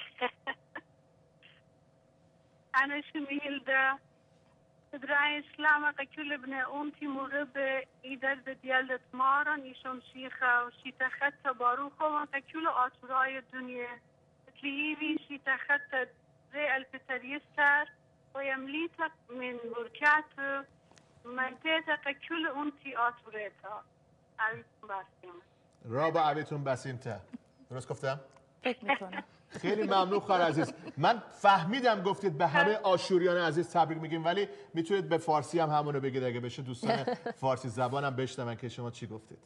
انا شميلدا دراي اسلام قكل ابن امتي مرب ايدر ديال تمارا نيشون شيخه وشيتا خدت باروخه وقكل آتوراي الدنيا تليبي شيتا خدت زي الفتريستر ويمليتك من بركات منتيتا قكل امتي آتوريتا عبيتون باسيم رابا عبيتون باسيمتا. درست گفتم؟ فکر میکنم. خیلی ممنون خواهر عزیز. من فهمیدم گفتید به همه آشوریان عزیز تبریک میگیم، ولی میتونید به فارسی هم همونو بگید اگه بشه دوستان فارسی زبانم بشنون که شما چی گفتید.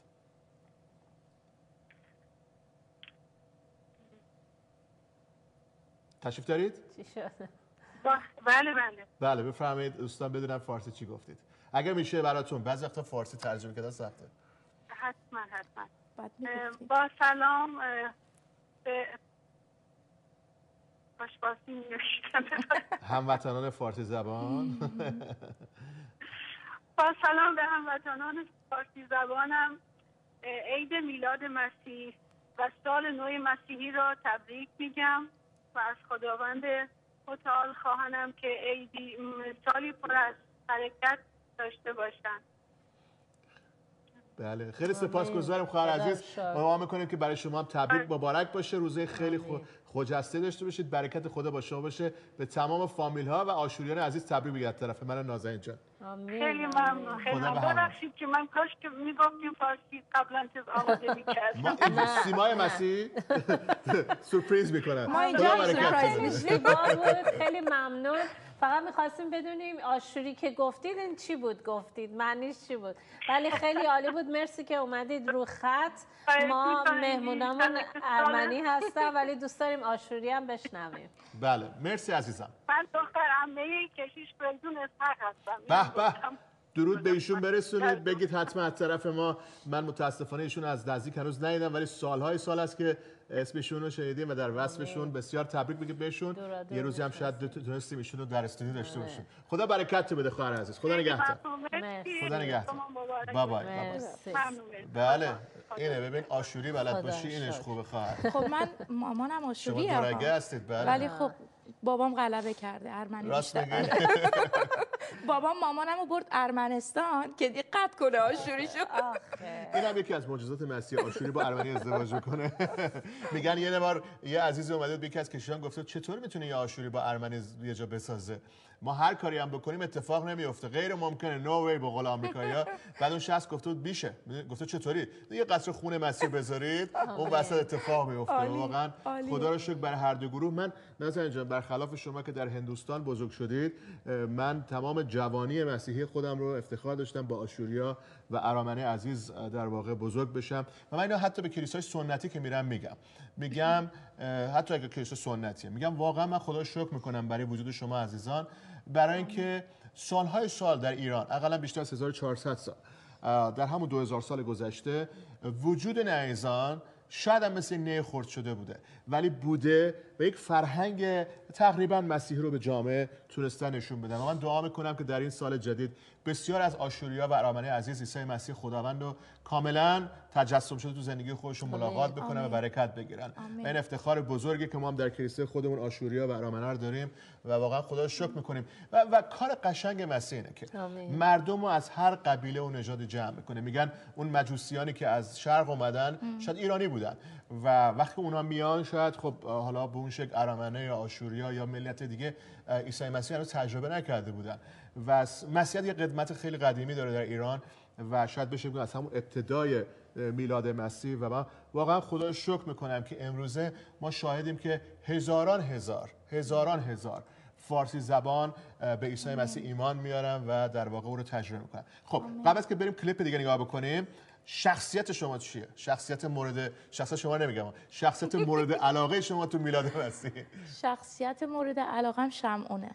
تشریف دارید؟ چی شد؟ بله بله. بله بفرمایید دوستان بدونم فارسی چی گفتید. اگه میشه براتون بعضی وقتا فارسی ترجمه کردن سخته. حتما حتما. با سلام به خوشباسی هموطنان فارسی زبان. با سلام به هموطنان فارسی زبانم. عید میلاد مسیح و سال نو مسیحی را تبریک میگم و از خداوند متعال خواهانم که عیدی سالی پر از حرکت داشته باشند. بله خیلی سپاسگزارم خواهر عزیز. دعا میکنیم که برای شما هم تبریک مبارک باشه، روزه خیلی خو... خجسته داشته باشید، برکت خدا با شما باشه. به تمام فامیل ها و آشوریان عزیز تبریک بگید طرف من نازنین جان. خیلی ممنون. خیلی ممنون. ببخشید که من کاش که میگفتیم فارسی قبلا چیز آماده میکردم. ما اینجا سیمای مسیح سورپرایز میکنن. ما اینجا سورپرایز میکنیم. خیلی ممنون. فقط میخواستیم بدونیم آشوری که گفتید این چی بود گفتید، معنیش چی بود، ولی خیلی عالی بود. مرسی که اومدید رو خط. ما مهمونامون ارمنی هستن ولی دوست داریم آشوری هم بشنویم. بله مرسی عزیزم. من دختر عمه کشیش فریدون اسحاق هستم. به به درود به ایشون برسونید، بگید حتما از طرف ما. من متاسفانه ایشون از نزدیک هنوز ندیدم ولی سالهای سال است که اسمشون رو شنیدیم و در وصفشون بسیار تبریک بگید بهشون. یه روزی هم شاید تونستیم ایشون رو در استودیو داشته باشیم. خدا برکت بده خواهر عزیز. خدا نگهدار. خدا نگهدار. بای بای. بله اینه ببین آشوری بلد باشی اینش خوبه خواهر. خب من مامانم آشوری شما دورگه هستید بله. ولی خب بابام غلبه کرده ارمنی بیشتر. بابام مامانم رو برد ارمنستان که دقت کنه آشوریشو. این هم یکی از معجزات مسیح، آشوری با ارمنی ازدواج میکنه. میگن یه بار یه عزیزی اومده بود یکی از کشیشان گفته چطور میتونه یه آشوری با ارمنی یه جا بسازه؟ ما هر کاری هم بکنیم اتفاق نمیفته، غیر ممکنه، نو وی به قول آمریکایی‌ها. بعد اون شخص گفته بود میشه. گفته چطوری؟ یه قصر خون مسیح بذارید اون وسط اتفاق میفته. واقعا خدا رو شکر برای هر دو گروه. من نازنین جان برخلاف شما که در هندوستان بزرگ شدید، من تمام جوانی مسیحی خودم رو افتخار داشتم با آشوریا و ارامنه عزیز در واقع بزرگ بشم و من اینو حتی به کلیسای سنتی که میرم میگم میگم حتی اگه کلیسا سنتیه میگم واقعا من خدا رو شکر میکنم برای وجود شما عزیزان، برای اینکه سالهای سال در ایران اقلا بیشتر از هزار و چهارصد سال در همون دو هزار سال گذشته وجود نعیزان شاید هم مثل نی خرد شده بوده ولی بوده و یک فرهنگ تقریبا مسیحی رو به جامعه تونستن نشون بدن و من دعا میکنم که در این سال جدید بسیار از آشوریا و ارامنه عزیز عیسی مسیح خداوند رو کاملا تجسم شده تو زندگی خودشون ملاقات بکنن و برکت بگیرن. این افتخار بزرگی که ما هم در کلیسای خودمون آشوریا و ارامنه رو داریم و واقعا خدا رو شکر میکنیم و, و کار قشنگ مسیح اینه که آمین. مردم رو از هر قبیله و نژاد جمع میکنه. میگن اون مجوسیانی که از شرق اومدن ام. شاید ایرانی بودن و وقتی اونا میان شاید خب حالا به اون شکل ارامنه یا آشوریا یا ملت دیگه عیسی مسیح رو تجربه نکرده بودن و مسیحیت یه قدمت خیلی قدیمی داره در ایران و شاید بشه بگم از همون ابتدای میلاد مسیح و من واقعا خدا رو شکر میکنم که امروزه ما شاهدیم که هزاران هزار هزاران هزار فارسی زبان به عیسی مسیح ایمان میارن و در واقع او رو تجربه میکنن. خب قبل از که بریم کلیپ دیگه نگاه بکنیم، شخصیت شما چیه؟ شخصیت مورد شخصیت شما نمیگم، شخصیت مورد علاقه شما تو میلاد مسیح. شخصیت مورد علاقم شمعونه.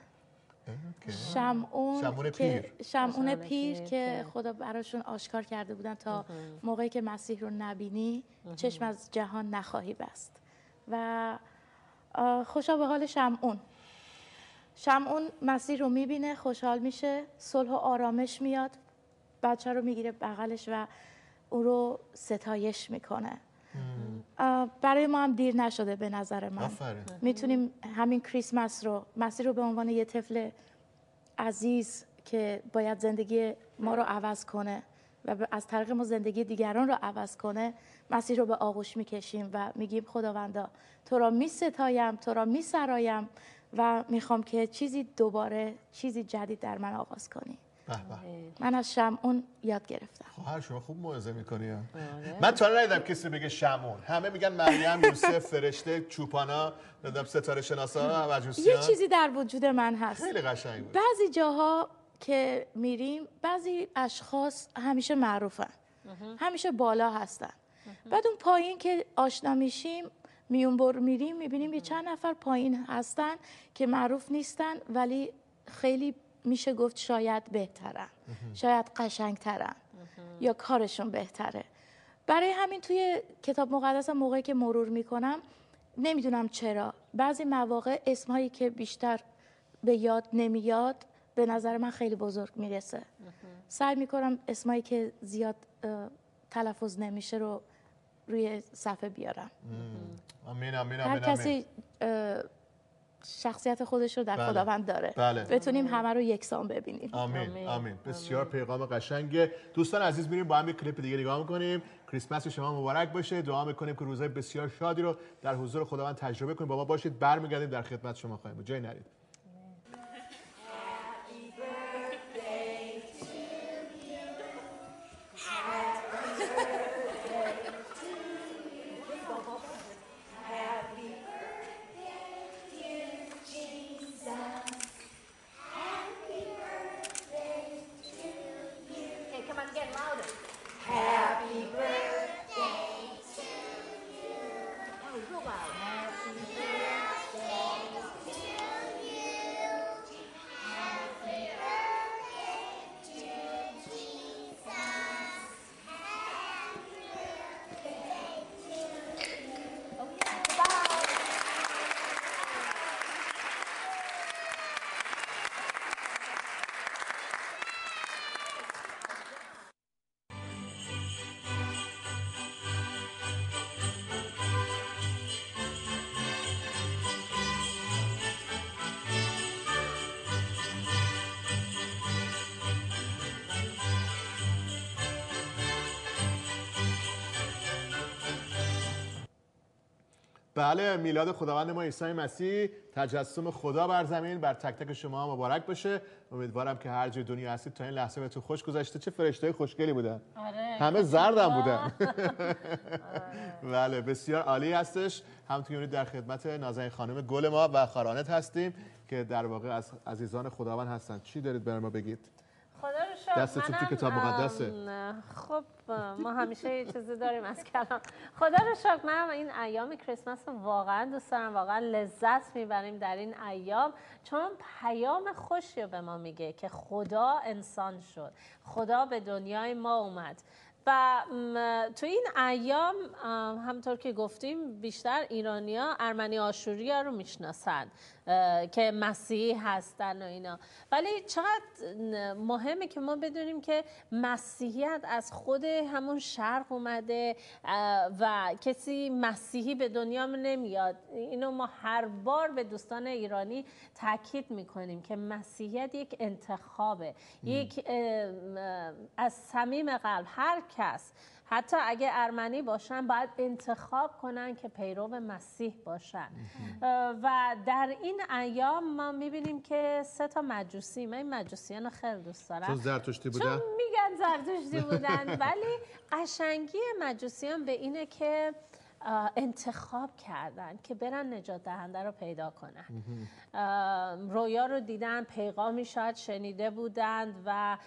شمعون شمعون که پیر شمعون پیر که خدا براشون آشکار کرده بودن تا موقعی که مسیح رو نبینی چشم از جهان نخواهی بست و خوشا به حال شمعون. شمعون مسیح رو میبینه، خوشحال میشه، صلح و آرامش میاد، بچه رو میگیره بغلش و او رو ستایش میکنه. برای ما هم دیر نشده به نظر من. میتونیم همین کریسمس رو مسیح رو به عنوان یه طفل عزیز که باید زندگی ما رو عوض کنه و از طریق ما زندگی دیگران رو عوض کنه، مسیح رو به آغوش میکشیم و میگیم خداوندا تو را میستایم، تو را میسرایم و میخوام که چیزی دوباره چیزی جدید در من آغاز کنی. من از شمعون یاد گرفتم. خواهر شما خوب موعظه میکنی. من تا ندیدم کسی بگه شمعون. همه میگن مریم، یوسف، فرشته، چوپانا، ندیدم ستاره شناسا و مجوسیان. یه چیزی در وجود من هست. خیلی قشنگ بود. بعضی جاها که میریم بعضی اشخاص همیشه معروفن، همیشه بالا هستن. بعد اون پایین که آشنا میشیم میون بر میریم میبینیم یه چند نفر پایین هستن که معروف نیستن ولی خیلی میشه گفت شاید بهترن، شاید قشنگترن یا کارشون بهتره. برای همین توی کتاب مقدس موقعی که مرور میکنم نمیدونم چرا بعضی مواقع اسمهایی که بیشتر به یاد نمیاد به نظر من خیلی بزرگ میرسه. سعی میکنم اسمایی که زیاد تلفظ نمیشه رو روی صفحه بیارم. آمین آمین هر آمین. کسی شخصیت خودش رو در بله. خداوند داره. بله. بتونیم همه رو یکسان ببینیم. آمین آمین. آمین. بسیار پیغام قشنگه. دوستان عزیز میریم با هم یک کلیپ دیگه نگاه میکنیم. کریسمس شما مبارک باشه. دعا میکنیم که روزهای بسیار شادی رو در حضور خداوند تجربه کنید. با ما باشید، برمیگردیم در خدمت شما خواهیم بود. جای نرید. بله، میلاد خداوند ما عیسی مسیح، تجسم خدا بر زمین، بر تک تک شما مبارک باشه. امیدوارم که هر جای دنیا هستید تا این لحظه بهتون خوش گذشته. چه فرشته‌های خوشگلی بودن. آره. همه زردم بودن. بله، بسیار عالی هستش. همونطور که در خدمت نازنین خانم گل ما و خارانت هستیم که در واقع از عزیزان خداوند هستند. چی دارید برای ما بگید؟ خدا رو شکر. دستتون تو کتاب مقدسه. خب ما همیشه یه چیزی داریم از کلام. خدا رو شکر، من این ایام کریسمس رو واقعا دوست دارم، واقعا لذت میبریم در این ایام، چون پیام خوشی رو به ما میگه که خدا انسان شد، خدا به دنیای ما اومد. و تو این ایام همطور که گفتیم بیشتر ایرانیا ارمنی آشوریا رو میشناسن که مسیحی هستن و اینا، ولی چقدر مهمه که ما بدونیم که مسیحیت از خود همون شرق اومده و کسی مسیحی به دنیا نمیاد. اینو ما هر بار به دوستان ایرانی تاکید میکنیم که مسیحیت یک انتخابه، یک از صمیم قلب هر کس حتی اگه ارمنی باشن باید انتخاب کنن که پیرو مسیح باشن. و در این ایام ما میبینیم که سه تا مجوسی، من این مجوسیان رو خیلی دوست دارم چون زرتشتی بودن؟ چون میگن زرتشتی بودن ولی قشنگی مجوسیان به اینه که انتخاب کردن که برن نجات دهنده رو پیدا کنن. رویا رو دیدن، پیغامی شاید شنیده بودند و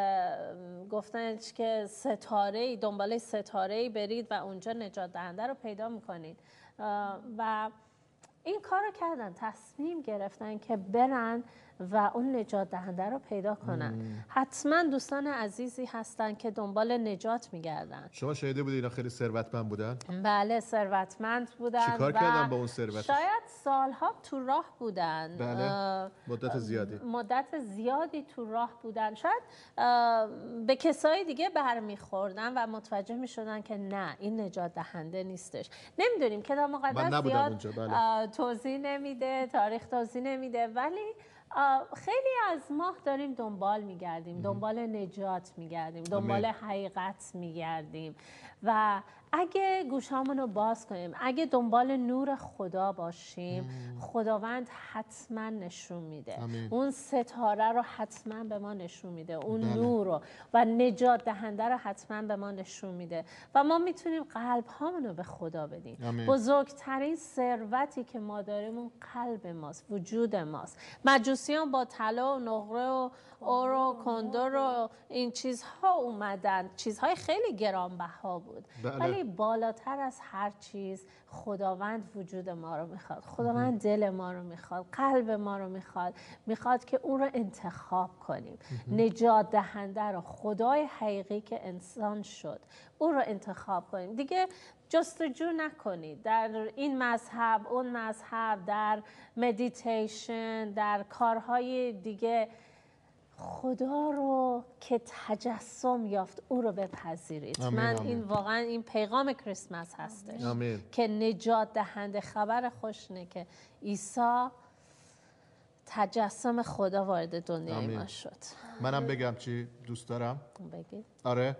گفتن که ستاره‌ای دنبال ستاره‌ای برید و اونجا نجات دهنده رو پیدا میکنید و این کار رو کردن، تصمیم گرفتن که برن و اون نجات دهنده رو پیدا کنن. مم. حتما دوستان عزیزی هستن که دنبال نجات میگردن. شما شنیده بودید اینا خیلی ثروتمند بودن؟ بله ثروتمند بودن. چیکار کردن با اون ثروت؟ شاید سالها تو راه بودن. بله. مدت زیادی. مدت زیادی تو راه بودن. شاید به کسای دیگه برمیخوردن و متوجه میشدن که نه این نجات دهنده نیستش. نمیدونیم کتاب مقدس زیاد اونجا. بله. توضیح نمیده، تاریخ توضیح نمیده، ولی خیلی از ما داریم دنبال میگردیم، دنبال نجات میگردیم، دنبال حقیقت میگردیم و اگه گوشامون رو باز کنیم، اگه دنبال نور خدا باشیم، مم. خداوند حتما نشون میده. امین. اون ستاره رو حتما به ما نشون میده، اون بله. نور رو و نجات دهنده رو حتما به ما نشون میده و ما میتونیم قلب هامون رو به خدا بدیم. امین. بزرگترین ثروتی که ما داریم اون قلب ماست، وجود ماست. مجوسیان با طلا و نقره و اور و کندر و این چیزها اومدن، چیزهای خیلی گرانبها بود. بله. ولی بالاتر از هر چیز خداوند وجود ما رو میخواد، خداوند دل ما رو میخواد، قلب ما رو میخواد، میخواد که اون رو انتخاب کنیم. نجات دهنده رو، خدای حقیقی که انسان شد، اون رو انتخاب کنیم. دیگه جستجو نکنید در این مذهب، اون مذهب، در مدیتیشن، در کارهای دیگه. خدا رو که تجسم یافت او رو بپذیرید. آمین، من آمین. این واقعا این پیغام کریسمس هستش. آمین. که نجات دهنده، خبر خوشنه که عیسی تجسم خدا وارد دنیای ما شد. منم بگم چی دوست دارم؟ بگید. آره.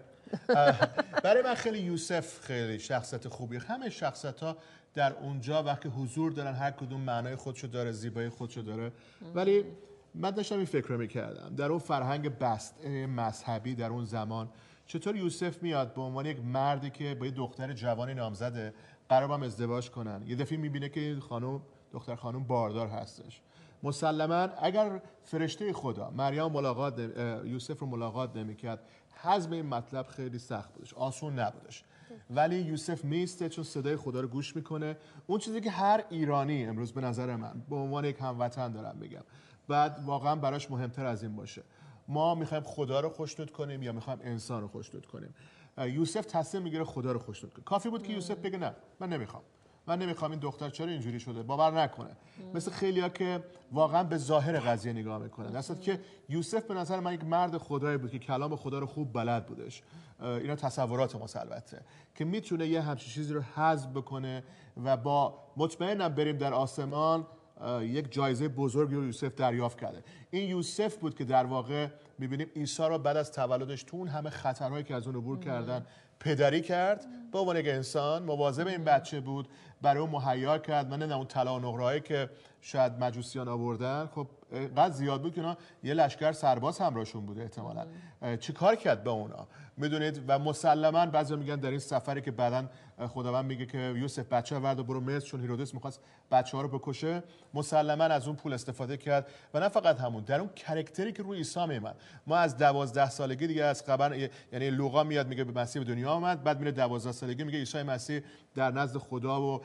برای من خیلی یوسف خیلی شخصیت خوبی. همه شخصیت ها در اونجا وقتی حضور دارن هر کدوم معنای خودشو داره، زیبایی خودشو داره. ولی من داشتم این فکر رو میکردم در اون فرهنگ بسته مذهبی در اون زمان چطور یوسف میاد به عنوان یک مردی که با یه دختر جوانی نامزده قرار هم ازدواج کنن. یه دفعه میبینه که خانم دختر خانم باردار هستش. مسلما اگر فرشته خدا مریم ملاقات یوسف رو ملاقات نمیکرد، هضم این مطلب خیلی سخت بودش، آسون نبودش. ولی یوسف میسته چون صدای خدا رو گوش میکنه. اون چیزی که هر ایرانی امروز به نظر من به عنوان یک هموطن دارم میگم بعد واقعا براش مهمتر از این باشه، ما میخوایم خدا رو خوشنود کنیم یا میخوایم انسان رو خوشنود کنیم. یوسف تصمیم میگیره خدا رو خوشنود کنه. کافی بود که یوسف بگه نه من نمیخوام، من نمیخوام این دختر چرا اینجوری شده، باور نکنه. مثل خیلیا که واقعا به ظاهر قضیه نگاه میکنن، اصلا که یوسف به نظر من یک مرد خدایی بود که کلام خدا رو خوب بلد بودش. اینا تصورات ماست البته، که میتونه یه همچین چیزی رو هضم بکنه و با مطمئنم بریم در آسمان یک جایزه بزرگی رو یوسف دریافت کرده. این یوسف بود که در واقع میبینیم عیسی را بعد از تولدش تو اون همه خطرهایی که از اون عبور کردن پدری کرد، به عنوان یک انسان مواظب این بچه بود، برای اون مهیا کرد. من نمیدونم اون طلا و نقره‌ای که شاید مجوسیان آوردن خب قد زیاد بود که اونا یه لشکر سرباز همراهشون بوده احتمالاً. چی کار کرد با اونا میدونید؟ و مسلماً بعضی میگن در این سفری که بعداً خداوند میگه که یوسف بچه ورد و برو مصر، چون هیرودس میخواست بچه‌ها رو بکشه، مسلماً از اون پول استفاده کرد. و نه فقط همون، در اون کاراکتری که روی عیسی میمد. ما از دوازده سالگی دیگه از خبر، یعنی لوقا میاد میگه به مسیح به دنیا آمد، بعد میره دوازده سالگی میگه عیسی مسیح در نزد خدا و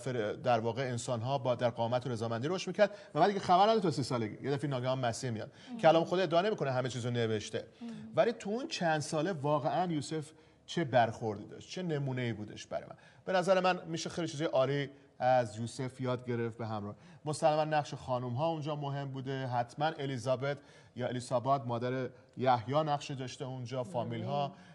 در واقع انسان‌ها با در قامت و رضامندی رشد میکرد و بعد دیگه خبر نداره تا سی سالگی یه دفعه ناگهان مسیح میاد. کلام خدا ادعا نمیکنه همه چیزو نوشته، ولی تو اون چند ساله واقعا یوسف چه برخوردی داشت، چه نمونه‌ای بودش برای من. به نظر من میشه خیلی چیزای عالی از یوسف یاد گرفت به همراه. مسلما نقش خانم ها اونجا مهم بوده، حتما الیزابت یا الیسابات مادر یحیی نقش داشته اونجا، فامیل ها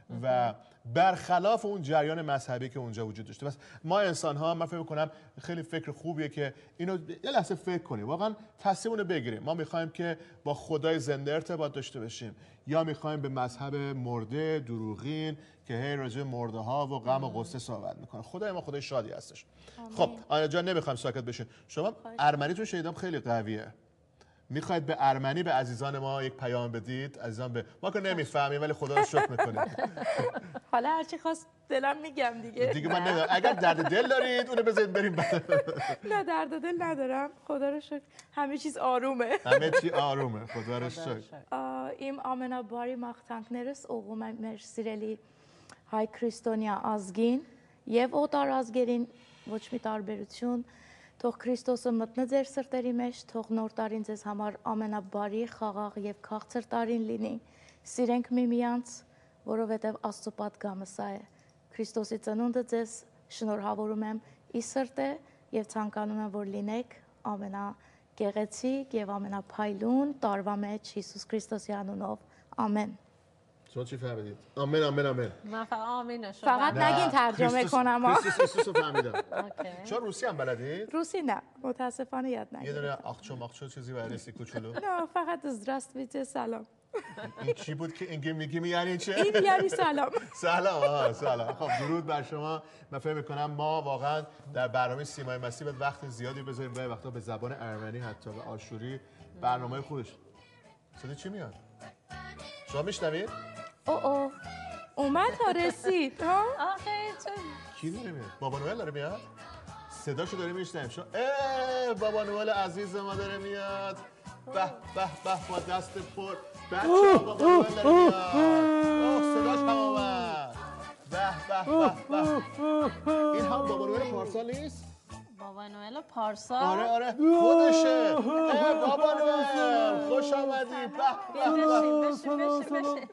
و برخلاف اون جریان مذهبی که اونجا وجود داشته. بس ما انسان ها من فکر می‌کنم خیلی فکر خوبیه که اینو یه لحظه فکر کنیم، واقعا تصمیمونو بگیریم. ما می‌خوایم که با خدای زنده ارتباط داشته باشیم یا می‌خوایم به مذهب مرده دروغین که هی راجع مرده ها و غم و غصه صحبت میکنه؟ خدای ما خدای شادی هستش. خب آیا جان نمی‌خوام ساکت بشین. شما ارمنیتون شنیدم خیلی قویه. میخواید به ارمنی به عزیزان ما یک پیام بدید؟ عزیزان به ما که نمیفهمیم ولی خدا رو شکر میکنیم. حالا هرچی خواست دلم میگم دیگه. دیگه من نمیدونم اگر درد دل دارید اونو بذارید بریم. نه درد دل ندارم، خدا رو شکر همه چیز آرومه. همه چی آرومه، خدا رو شکر. Իմ ամենաբարի մաղթանքներս ուղղում եմ մեր սիրելի հայ քրիստոնյա ազգին եւ օտար ազգերին, ոչ մի տարբերություն. Թող Քրիստոսը մտնի ձեր սրտերի մեջ, թող նոր տարին ձեզ համար ամենաբարի, խաղաղ եւ քաղցր տարին լինի։ Սիրենք միմյանց, որովհետեւ Աստծո պատգամը սա է։ Քրիստոսի ծնունդը ձեզ շնորհավորում եմ ի սրտե եւ ցանկանում եմ, որ լինեք ամենագեղեցիկ եւ ամենափայլուն տարվա մեջ Հիսուս Քրիստոսի անունով։ Ամեն։ شما چی فهمیدید؟ آمین آمین آمین. من فقط آمین شما. فقط نگین ترجمه کنم. کریستوس کریستوس رو فهمیدم. شما روسی هم بلدید؟ روسی نه، متاسفانه یاد نگیرم. یه دونه آخچو ماخچو چیزی بررسی کوچولو. نه فقط здравствуйте سلام. این چی بود که اینگه میگیم یعنی چه؟ این یعنی سلام. سلام آه سلام. خب درود بر شما. من فکر می‌کنم ما واقعا در برنامه سیمای مسیح باید وقت زیادی بذاریم برای وقتا به زبان ارمنی حتی به آشوری برنامه خودش. صدا چی میاد؟ شما میشنوید؟ اوه اوه اومد ها رسید ها؟ آخه چون کی داره میاد؟ بابا نوئل داره میاد؟ صداشو داره میشنویم. شما اه بابا نوئل عزیز ما داره میاد. به به به با دست پر. بچه‌ها بابا نوئل داره میاد. اوه صداش هم اومد. به به به به. این هم بابا نوئل پارسال نیست؟ بابا نوئل پارسال؟ آره آره خودشه. اه بابا نوئل خوش آمدی. به به به. بشین بشین بشین.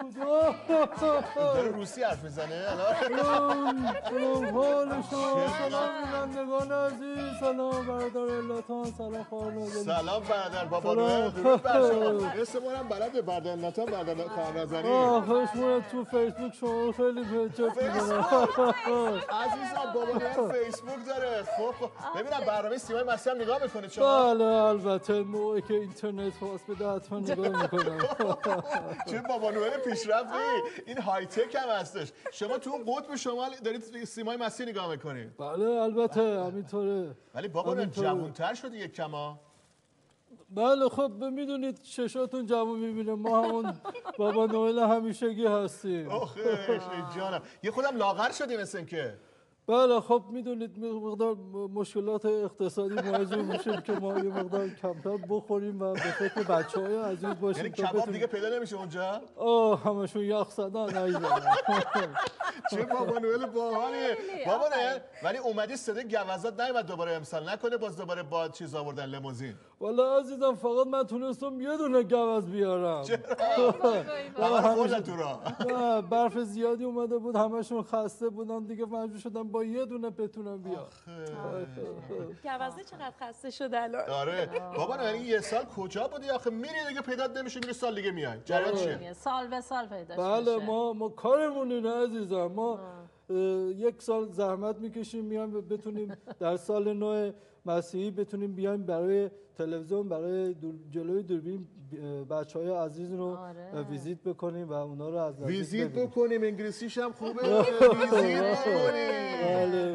داره روسی حرف میزنه سلام سلام حال شما سلام بینندگان عزیز سلام برادر الاتان سلام خواهر سلام برادر بابا نوئل درود بر شما. اسمون هم بلده برادر الاتان برادر خواهرزنی. آه اسمون تو فیسبوک شما خیلی بهجت می‌کنم. عزیزم بابا نوئل فیسبوک داره. خب ببینم برنامه سیمای مسیح هم نگاه میکنید شما؟ بله البته موقعی که اینترنت واسه بده حتما نگاه میکنم. چه بابا نوئل پیشرفتی؟ این های تک هم هستش. شما تو اون قطب شمال دارید سیمای مسیح نگاه میکنید؟ بله البته همینطوره. ولی بابا نوئل جوان‌تر شدی یک کما. بله خب میدونید چشاتون جوان میبینه ما همون بابا نوئل همیشگی هستیم. آخه جانم یه خودم لاغر شدی مثل این که. بله خب میدونید مقدار مشکلات اقتصادی مواجه میشیم که ما یه مقدار کمتر بخوریم و به فکر بچه‌های عزیز باشیم. یعنی کباب دیگه پیدا نمیشه اونجا؟ آه همشون یخ زدن عزیزم. چه بابا نوئل باحالیه. بابا نوئل ولی اومدی صدای گوزات نیومد دوباره امسال نکنه باز دوباره با چیز آوردن لیموزین. والا عزیزم فقط من تونستم یه دونه گوز بیارم. چرا؟ خوردن تو را. نه برف زیادی اومده بود همشون خسته بودن دیگه مجبور شدم با یه دونه بتونم بیام. گوزه چقدر خسته شده الان. آره بابا نوئل این یه سال کجا بودی آخه میری دیگه پیدات نمیشه میری سال دیگه میای. جریان چیه؟ سال به سال پیداش میشه. بله ما ما کارمون اینه عزیزم. ما یک سال زحمت میکشیم میایم بتونیم در سال نو مسیحی بتونیم بیایم برای تلویزیون برای دور جلوی دوربین بچهای عزیز رو آره. ویزیت بکنیم و اونا رو از نزدیک ویزیت ببینیم. بکنیم انگلیسیش هم خوبه. ویزیت بکنیم. بله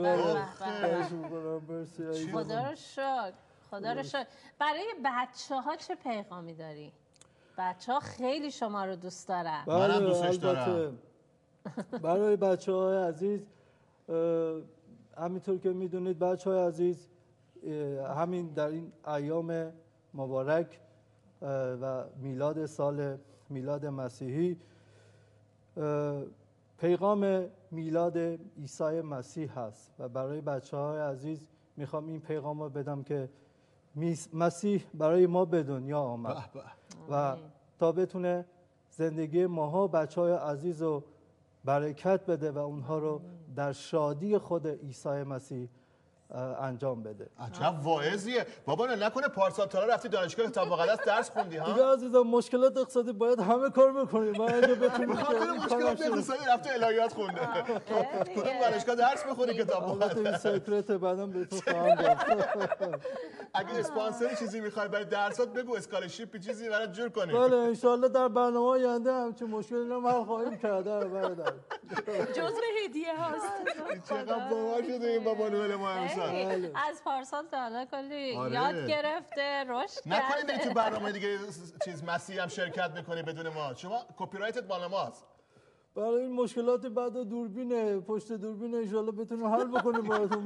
بله. خدا رو شکر خدا رو شکر. برای بچه ها چه پیغامی داری؟ بچه ها خیلی شما رو دوست دارن. منم دوستش دارم. برای بچه های عزیز همینطور که میدونید بچه های عزیز همین در این ایام مبارک و میلاد سال میلاد مسیحی پیغام میلاد عیسی مسیح هست و برای بچه های عزیز میخوام این پیغام رو بدم که مسیح برای ما به دنیا آمد و تا بتونه زندگی ماها بچه های عزیز رو برکت بده و اونها رو در شادی خود عیسی مسیح انجام بده. عجب واعظیه. بابا نه نکنه پارسال تا رفتی دانشگاه کتاب مقدس درس خوندی ها؟ دیگه عزیزم مشکلات اقتصادی باید همه کار بکنیم. من اگه بتونم بخاطر مشکلات اقتصادی رفته الهیات خونده. کدوم دانشگاه درس بخونی کتاب مقدس؟ این سکرت بعدم بهتون خواهم گفت. اگه اسپانسر چیزی میخوای برای درسات بگو، اسکالرشیپ چیزی برات جور کنیم. بله ان شاء الله در برنامه آینده همچین مشکلی رو حل خواهیم کرد برادر. جزء هدیه هاست. چقدر باور شده این بابا نوئل ما امسال. از پارسال تا حالا کلی آره. یاد گرفته، رشد کرده. نکنی میری تو برنامه دیگه چیز مسیحی هم شرکت میکنی بدون ما. شما کپی رایتت مال ماست. برای این مشکلات بعد دوربینه، پشت دوربین ان شاء الله بتونیم حل بکنیم براتون.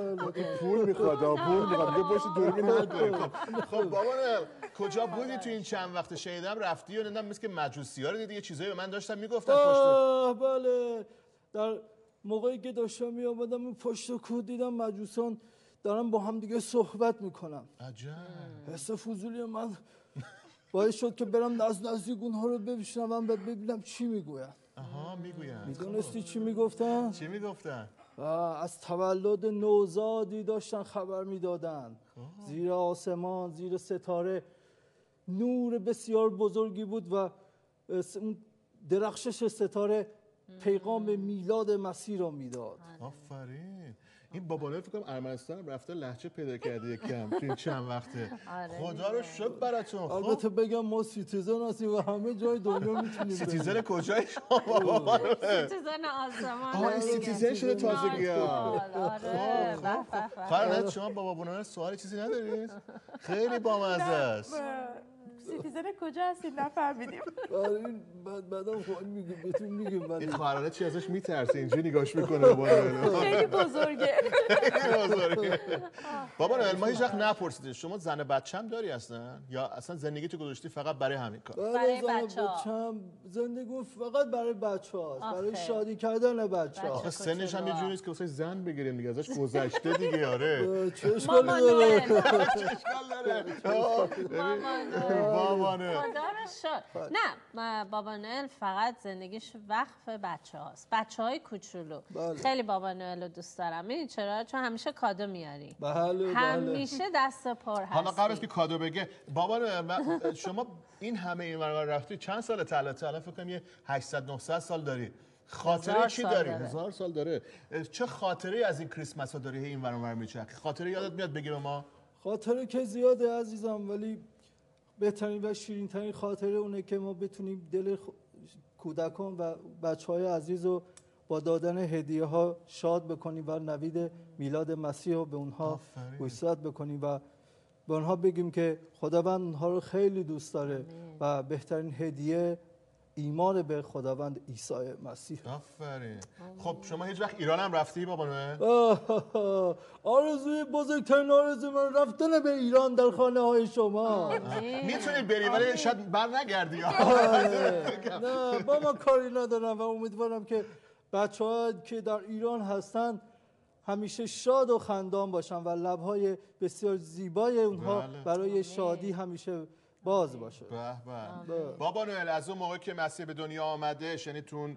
پول میخواد، پول میخواد. یه پشت دوربین حل کنیم. خب بابا کجا بودی تو این چند وقت؟ شنیدم رفتی و نمیدونم مثل که مجوسی‌ها رو دیدی، یه چیزایی به من داشتن میگفتن پشت. بله در موقعی که داشتم می آمدم این پشت کوه دیدم مجوسان دارن با هم دیگه صحبت میکنن. عجب. حس فضولی من باعث شد که برم نزد نزدیک اونها رو بشنوم و ببینم چی میگوین. آها میگوین. میدونستی چی میگفتن؟ چی میگفتن؟ از تولد نوزادی داشتن خبر میدادن. زیر آسمان، زیر ستاره نور بسیار بزرگی بود و اون درخشش ستاره پیغام میلاد مسیح را میداد. آفرین. این بابانه فکر کنم ارمنستان رفته لهجه پیدا کرده یکم تو این چند وقته. خدا رو شکر براتون. البته بگم ما سیتیزن هستیم و همه جای دنیا میتونیم. سیتیزن کجای شما بابا؟ سیتیزن آسمان. آها این سیتیزن شده تازگی‌ها. آره. خب شما بابا بونان سوال چیزی ندارید؟ خیلی بامزه است. سیتیزن کجا هستید نفهمیدیم. این بعدم خواهد میگیم بهتون میگیم. این خواهرانه چی ازش میترسه اینجوری نگاش میکنه بابا نوئل. خیلی بزرگه. خیلی بزرگه. بابا نوئل ما هیچ وقت نپرسیدید شما زن بچه هم داری اصلا یا اصلا زندگی تو گذاشتی فقط برای همین کار؟ برای بچه‌ها. زندگی فقط برای بچه‌هاست. برای شادی کردن بچه‌ها. آخه سنش هم یه جوری است که واسه زن بگیریم دیگه ازش گذشته دیگه. آره. چه اشکالی داره؟ چه اشکال داره؟ بابا نوئل. خدا رو شکر. نه بابا نوئل فقط زندگیش وقف بچه هاست، بچه های کوچولو. خیلی بابا نوئل رو دوست دارم. میدونی چرا؟ چون همیشه کادو میاری. بله همیشه دست پر هستی. حالا قبل از که کادو بگه بابا نوئل شما این همه این ور رفتی چند سال طلعته؟ الان فکر کنم یه هشتصد نهصد سال داری. خاطره چی داری؟ هزار سال داره. چه خاطره از این کریسمس ها داری این ور اونور میچرخی؟ خاطره یادت میاد بگی به ما؟ خاطره که زیاده عزیزم، ولی بهترین و شیرین ترین خاطره اونه که ما بتونیم دل کودکان و بچه های عزیز رو با دادن هدیه ها شاد بکنیم و نوید میلاد مسیح رو به اونها گوشزد بکنیم و به اونها بگیم که خداوند اونها رو خیلی دوست داره و بهترین هدیه ایمان به خداوند عیسی مسیح. آفرین. خب شما هیچ وقت ایران هم رفتی بابا نوئل؟ آرزوی بزرگترین آرزوی من رفتن به ایران در خانه های شما. میتونی بری ولی شاید بر نگردی. نه با ما کاری ندارم و امیدوارم که بچه ها که در ایران هستن همیشه شاد و خندان باشن و لبهای بسیار زیبای اونها برای شادی همیشه باز باشه. به به. بابا نوئل از اون موقع که مسیح به دنیا آمده شنیدتون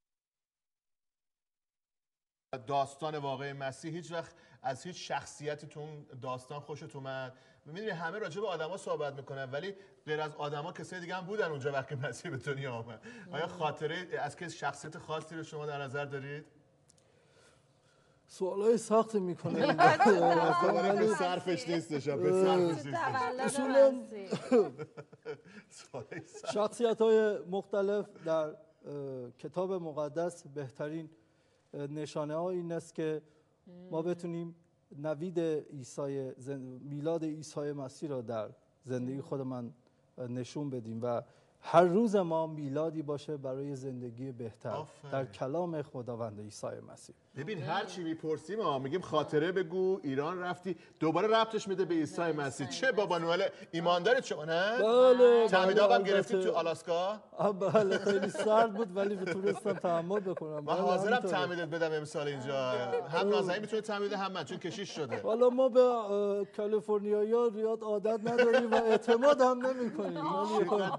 داستان واقعی مسیح هیچ وقت از هیچ شخصیتتون داستان خوشت اومد؟ میدونی همه راجع به آدما صحبت میکنن ولی غیر از آدما کسای دیگه هم بودن اونجا وقتی مسیح به دنیا آمد. آیا خاطره از که شخصیت خاصی رو شما در نظر دارید؟ سوالای سخت میکنه. به صرفش نیستش. به صرفش نیستش. شخصیت های مختلف در کتاب مقدس بهترین نشانه ها این است که ما بتونیم نوید عیسی میلاد عیسی مسیح را در زندگی خود من نشون بدیم و هر روز ما میلادی باشه برای زندگی بهتر آفره. در کلام خداوند عیسی مسیح. ببین هر چی میپرسیم ما میگیم خاطره بگو ایران رفتی دوباره ربطش میده به عیسی مسیح. چه بابا نوئل ایماندارت شما نه؟ بله. تعمید آبم گرفتید تو آلاسکا؟ بله خیلی سرد بود ولی میتونستم تحمل بکنم. من حاضرم تعمیدت بدم امسال اینجا. هم نازنین میتونه تعمید هم من چون کشیش شده. حالا ما به کالیفرنیایی‌ها ریاض عادت نداریم و اعتماد هم نمی‌کنیم. دلش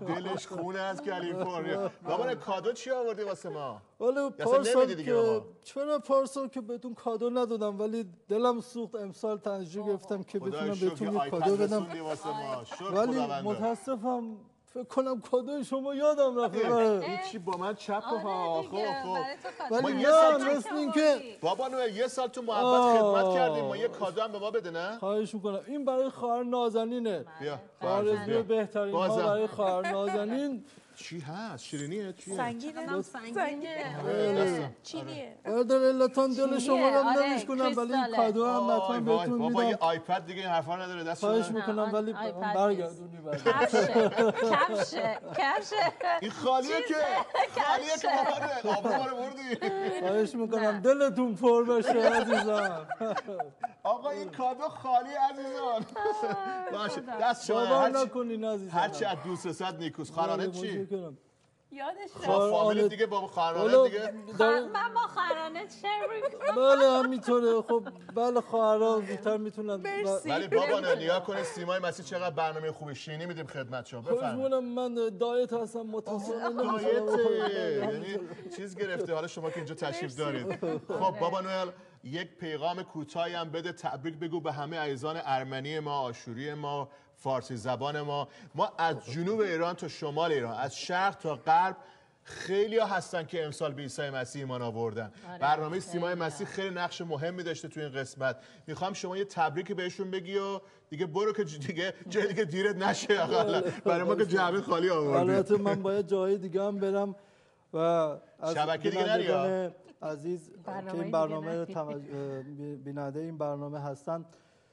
خونه از کالیفرنیا. بابا کادو چی آوردی واسه ما؟ ولی پارسال که چرا پارسال که بهتون کادو ندادم ولی دلم سوخت امسال تنجیه گرفتم که بتونم بهتون یه کادو بدم ولی متاسفم فکر کنم کادوی شما یادم رفته. چی با من چپ ها. خب خب ولی نه مثل این که بابا نوئل یه سال تو محبت خدمت کردیم، ما یه کادو هم به ما بده. نه خواهش میکنم. این برای خواهر نازنینه. بیا آرزوی بهترین ها برای خواهر نازنین. چی هست؟ شیرینیه؟ چیه؟ سنگینه. سنگینه. چینیه. در علتان دل شما رو نمیش کنم ولی این کادو هم حتما بهتون میدم. بابا یه آیپد دیگه این حرفا نداره دست شما. خواهش میکنم ولی برگردونی بعد. کفشه کفشه کفشه این خالیه که خالیه که بابا آبرو رو بردی. خواهش میکنم دلتون پر بشه عزیزم. آقا این کادو خالی عزیزان. باشه دست شما باور نکنین عزیزم. هر چی از دوست صد نیکوس. خرانه چی؟ یادش فامیل دیگه با خرانه دیگه. من با خرانه چه بله همینطوره. خب بله خواهرها زودتر میتونن. ولی بابا نیا کنید سیمای مسیح چقدر برنامه خوبی شیرینی میدیم خدمت شما. بفرمایید. من دایت هستم متأسفانه. دایت یعنی چیز گرفته. حالا شما که اینجا تشریف دارید. خب بابا نوئل یک پیغام کوتاهی هم بده، تبریک بگو به همه عزیزان ارمنی ما، آشوری ما، فارسی زبان ما. ما از جنوب ایران تا شمال ایران، از شرق تا غرب خیلی ها هستن که امسال به عیسی مسیح ایمان آوردن. برنامه سیمای مسیح خیلی نقش مهمی داشته تو این قسمت. میخوام شما یه تبریک بهشون بگی و دیگه برو که دیگه جای دیگه دیرت نشه. اقلا برای ما که جعبه خالی آوردی. البته من باید جای دیگه هم برم و از شبکه دیگه نریا عزیز که این برنامه بیننده این برنامه هستن،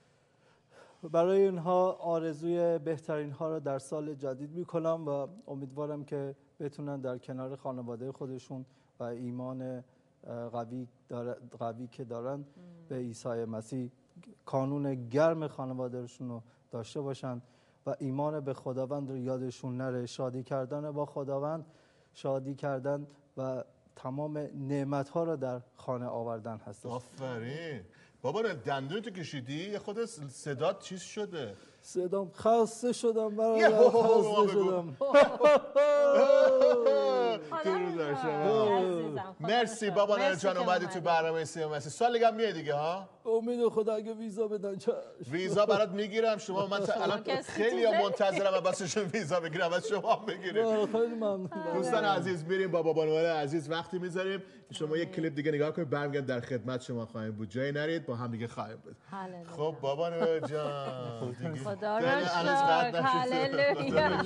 برای اینها آرزوی بهترین ها رو در سال جدید میکنم و امیدوارم که بتونن در کنار خانواده خودشون و ایمان قوی, قوی که دارن به عیسی مسیح کانون گرم خانوادهشون رو داشته باشن و ایمان به خداوند رو یادشون نره. شادی کردن با خداوند، شادی کردن و تمام نعمت ها رو در خانه آوردن هست. آفرین. بابا دندون تو کشیدی؟ یه خود صدات چیز شده. صدام خسته شدم برای خسته شدم. مرسی بابا نوئل جان اومدی تو برنامه سیمای مسیح. سال دیگه میای دیگه ها؟ امید خدا اگه ویزا بدن چش. ویزا برات میگیرم. شما من الان خیلی منتظرم واسهشون ویزا بگیرم از شما بگیریم. خیلی ممنون. دوستان عزیز میریم با بابا نوئل عزیز وقتی میذاریم. شما یک کلیپ دیگه نگاه کنید برمیگردیم در خدمت شما خواهیم بود. جایی نرید با هم دیگه خواهیم بود. خب بابا نوئل جان خدا را شکر. هللویا.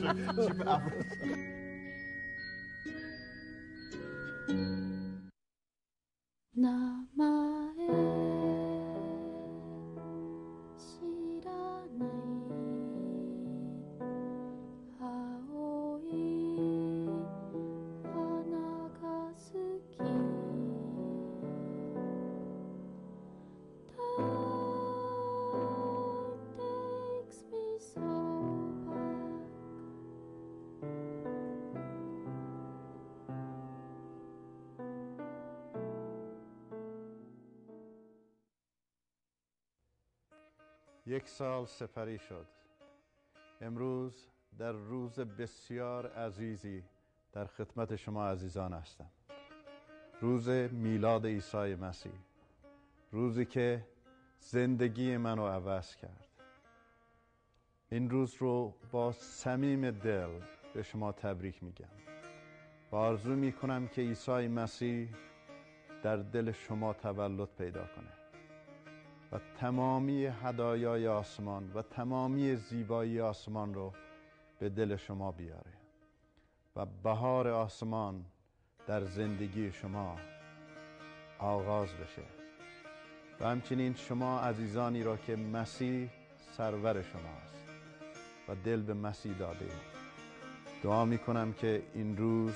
یک سال سپری شد. امروز در روز بسیار عزیزی در خدمت شما عزیزان هستم. روز میلاد عیسی مسیح، روزی که زندگی منو عوض کرد. این روز رو با صمیم دل به شما تبریک میگم و آرزو میکنم که عیسی مسیح در دل شما تولد پیدا کنه و تمامی هدایای آسمان و تمامی زیبایی آسمان رو به دل شما بیاره و بهار آسمان در زندگی شما آغاز بشه و همچنین شما عزیزانی را که مسیح سرور شماست و دل به مسیح داده دعا میکنم که این روز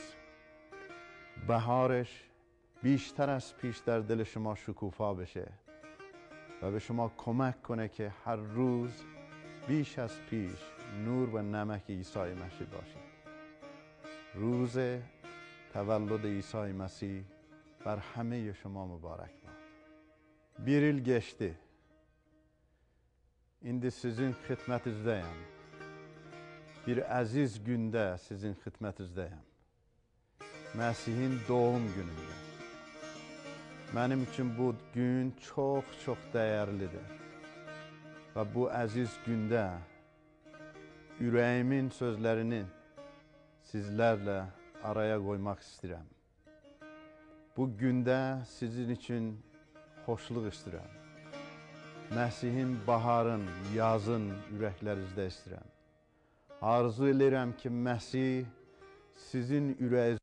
بهارش بیشتر از پیش در دل شما شکوفا بشه و به شما کمک کنه که هر روز بیش از پیش نور و نمک عیسی مسیح باشید. روز تولد عیسی مسیح بر همه شما مبارک باد. Bir yıl geçti. İndi sizin xidmətinizdəyəm. bir əziz gündə sizin xidmətinizdəyəm. Məsihin doğum günündə. Mənim üçün bu gün çox-çox dəyərlidir. Və bu əziz gündə ürəyimin sözlərini sizlərlə araya qoymaq istəyirəm. Bu gündə sizin üçün xoşluq istəyirəm. Məsihin baharın, yazın ürəklərinizdə istəyirəm. Arzu edirəm ki, Məsih sizin ürəyinizdə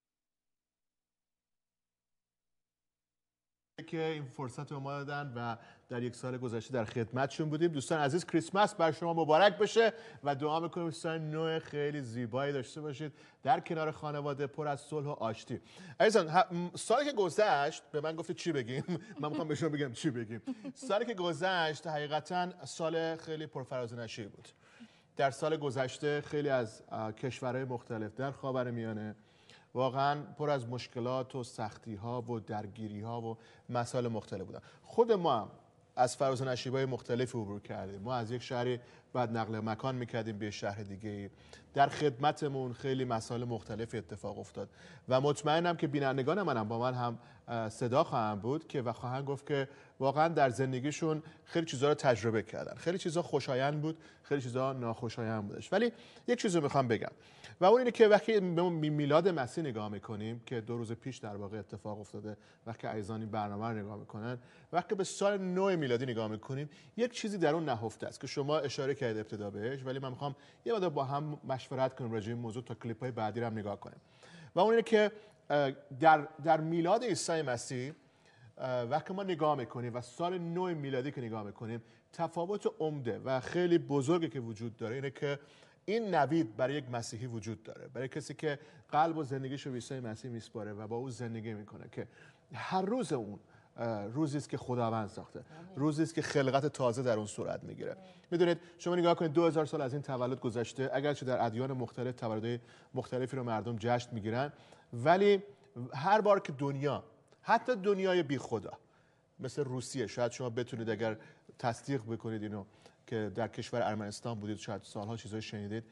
که این فرصت به ما دادن و در یک سال گذشته در خدمتشون بودیم. دوستان عزیز، کریسمس بر شما مبارک بشه و دعا میکنیم دوستان نوع خیلی زیبایی داشته باشید در کنار خانواده پر از صلح و آشتی. عزیزان، سالی که گذشت به من گفته چی بگیم؟ من میخوام به شما بگم چی بگیم. سالی که گذشت حقیقتا سال خیلی پرفراز و نشیب بود. در سال گذشته خیلی از کشورهای مختلف در خاورمیانه واقعا پر از مشکلات و سختی ها و درگیری ها و مسائل مختلف بودن. خود ما هم از فراز و نشیب‌های مختلفی عبور کردیم. ما از یک شهری بعد نقل مکان میکردیم به شهر دیگه. در خدمتمون خیلی مسائل مختلفی اتفاق افتاد و مطمئنم که بینندگان منم با من هم صدا خواهند بود که و خواهند گفت که واقعا در زندگیشون خیلی چیزا رو تجربه کردن. خیلی چیزا خوشایند بود، خیلی چیزا ناخوشایند بودش. ولی یک چیزو میخوام بگم و اون اینه که وقتی به میلاد مسیح نگاه میکنیم که دو روز پیش در واقع اتفاق افتاده، وقتی عزیزان این برنامه رو نگاه میکنن، وقتی به سال نو میلادی نگاه میکنیم، یک چیزی در اون نهفته است که شما اشاره کردید ابتدا بهش، ولی من میخوام یه مقدار با هم مشورت کنیم راجع به این موضوع تا کلیپ‌های بعدی رو هم نگاه کنیم. و اون اینه که در در میلاد عیسی مسیح وقتی ما نگاه میکنیم و سال نو میلادی که نگاه میکنیم، تفاوت عمده و خیلی بزرگی که وجود داره اینه که این نوید برای یک مسیحی وجود داره، برای کسی که قلب و زندگیش رو به عیسی مسیح میسپاره و با او زندگی میکنه، که هر روز اون روزی است که خداوند ساخته، روزی است که خلقت تازه در اون صورت میگیره. میدونید شما نگاه کنید دو هزار سال از این تولد گذشته، اگرچه در ادیان مختلف تولدهای مختلفی رو مردم جشن میگیرن، ولی هر بار که دنیا، حتی دنیای بی خدا مثل روسیه، شاید شما بتونید اگر تصدیق بکنید اینو که در کشور ارمنستان بودید، شاید سالها چیزای شنیدید،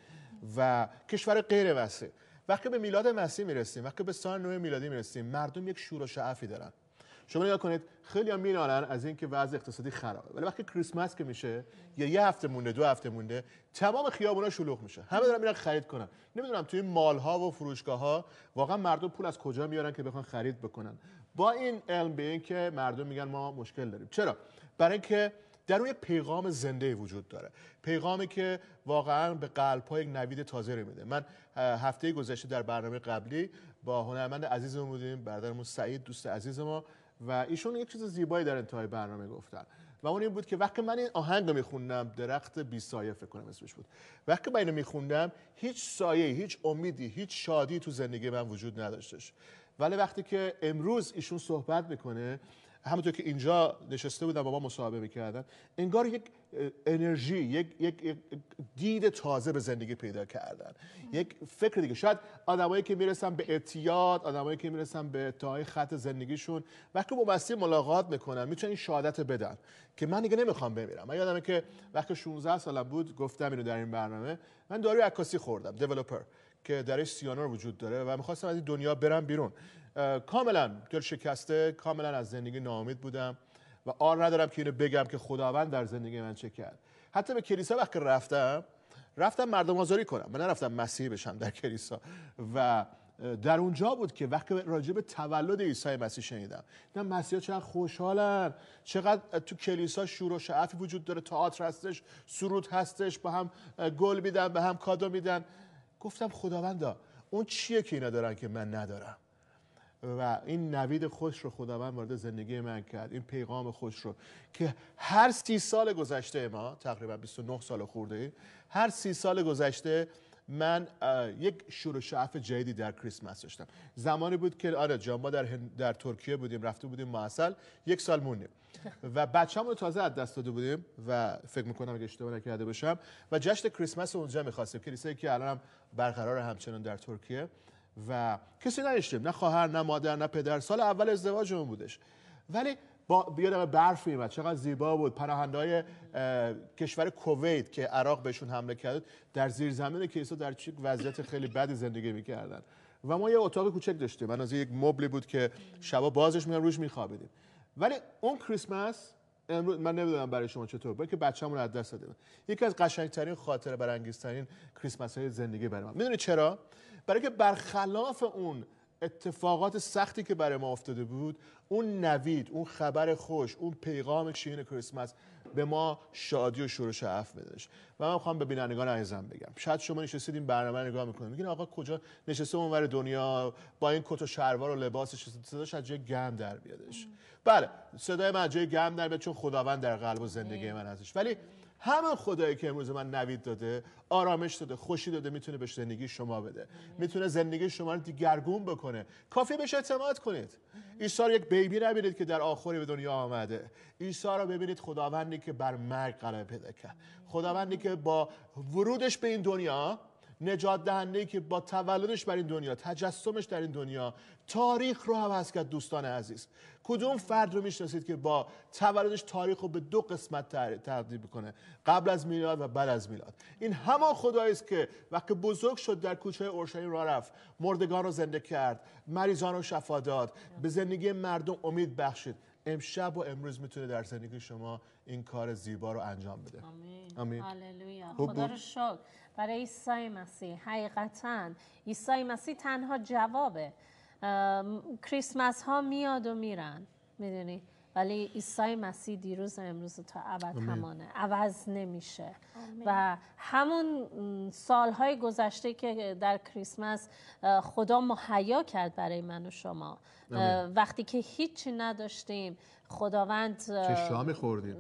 و کشور غیر وسیع، وقتی به میلاد مسیح میرسیم، وقتی به سال نو میلادی میرسیم، مردم یک شور و شعفی دارن. شما نگاه کنید خیلی هم مینالن از اینکه وضع اقتصادی خرابه، ولی وقتی کریسمس که میشه یا یه هفته مونده، دو هفته مونده، تمام خیابونا شلوغ میشه، همه دارن میرن خرید کنن. نمیدونم توی مال ها و فروشگاه ها واقعا مردم پول از کجا میارن که بخوان خرید بکنن، با این علم به این که مردم میگن ما مشکل داریم. چرا؟ برای اینکه در اون پیغام زنده وجود داره، پیغامی که واقعا به قلب‌ها یک نوید تازه رو میده. من هفته گذشته در برنامه قبلی با هنرمند عزیزمون بودیم، برادرمون سعید، دوست عزیز ما، و ایشون یک چیز زیبایی در انتهای برنامه گفتن و اون این بود که وقتی من این آهنگ رو میخوندم، درخت بی سایه فکر کنم اسمش بود، وقتی من اینو میخوندم هیچ سایه، هیچ امیدی، هیچ شادی تو زندگی من وجود نداشتش، ولی وقتی که امروز ایشون صحبت میکنه، همونطور که اینجا نشسته بودن با ما مصاحبه میکردن، انگار یک انرژی، یک یک دید تازه به زندگی پیدا کردن، یک فکر دیگه. شاید آدمایی که میرسن به اعتیاد، آدمایی که میرسن به انتهای خط زندگیشون، وقتی با مسیح ملاقات میکنن میتونن این شهادت بدن که من دیگه نمیخوام بمیرم. من یادمه که وقتی شانزده سالم بود، گفتم اینو در این برنامه، من داروی عکاسی خوردم، دیولپر، که درش سیانور وجود داره و میخواستم از این دنیا برم بیرون. کاملا دل شکسته، کاملا از زندگی ناامید بودم و آر ندارم که اینو بگم که خداوند در زندگی من چه کرد. حتی به کلیسا وقتی رفتم رفتم مردم آزاری کنم، من نرفتم مسیحی بشم در کلیسا، و در اونجا بود که وقتی راجع به تولد عیسی مسیح شنیدم، دیدم مسیحا چقدر خوشحالن، چقدر تو کلیسا شور و شعفی وجود داره، تئاتر هستش، سرود هستش، با هم گل میدن، به هم کادو میدن. گفتم خداوندا اون چیه که اینا دارن که من ندارم؟ و این نوید خوش رو خداوند وارد زندگی من کرد، این پیغام خوش رو که هر سی سال گذشته، ما تقریبا بیست و نه سال خورده، هر سی سال گذشته من یک شور و شعف جدیدی در کریسمس داشتم. زمانی بود که آره جان ما در در ترکیه بودیم، رفته بودیم معسل، یک سال موندیم و بچه‌مون رو تازه از دست داده بودیم و فکر می‌کنم اگه اشتباه نکرده باشم و جشن کریسمس اونجا می‌خواستیم، کلیسایی که الان برقرار همچنان در ترکیه، و کسی نداشتیم، نه خواهر، نه مادر، نه پدر. سال اول ازدواجمون بودش، ولی با یه دقیقه برف میومد، چقدر زیبا بود. پناهنده‌های کشور کویت که عراق بهشون حمله کرد در زیر زمین کلیسا در چه وضعیت خیلی بدی زندگی میکردن و ما یه اتاق کوچک داشتیم، من از یک مبلی بود که شبا بازش می‌کردیم روش میخوابیدیم. ولی اون کریسمس امروز من نمیدونم برای شما چطور بود که بچه‌مون از دست دادیم. یکی از قشنگترین خاطره برانگیزترین کریسمس‌های زندگی برای من. میدونید چرا؟ برای که برخلاف اون اتفاقات سختی که برای ما افتاده بود، اون نوید، اون خبر خوش، اون پیغام شیرین کریسمس به ما شادی و شور و شعف می‌داشت. و من می‌خوام به بینندگان عزیزم بگم، شاید شما نشستید این برنامه نگاه می‌کنید میگین آقا کجا نشسته اونور دنیا با این کت و شلوار و لباسش، صداش از جای گرم در بیادش. بله، صدای من از جای گرم در بیاد چون خداوند در قلب و زندگی من هستش. ولی همون خدایی که امروز من نوید داده، آرامش داده، خوشی داده، میتونه به زندگی شما بده. میتونه زندگی شما رو دیگرگون بکنه. کافی بهش اعتماد کنید. عیسی رو یک بیبی نبینید که در آخری به دنیا آمده. عیسی رو ببینید خداوندی که بر مرگ غلبه پیدا کرد. خداوندی که با ورودش به این دنیا، نجات دهنده‌ای که با تولدش بر این دنیا، تجسمش در این دنیا تاریخ رو عوض کرد. دوستان عزیز، کدوم فرد رو میشناسید که با تولدش تاریخ رو به دو قسمت تقدیم کنه، قبل از میلاد و بعد از میلاد؟ این همان خدایی است که وقتی بزرگ شد در کوچه اورشلیم راه رفت، مردگان رو زنده کرد، مریضان رو شفا داد، به زندگی مردم امید بخشید. امشب و امروز میتونه در زندگی شما این کار زیبا رو انجام بده. آمین. آمین. هللویا. خوب خدا بود؟ رو شکر برای عیسی مسیح. حقیقتاً عیسی مسیح تنها جوابه. ام، کریسمس ها میاد و میرن، میدونی، ولی عیسی مسیح دیروز و امروز تا ابد آمین. همانه، عوض نمیشه. و همون سالهای گذشته که در کریسمس اه، خدا مهیا کرد برای من و شما، اه، آمین. وقتی که هیچی نداشتیم خداوند چه شامی خوردیم؟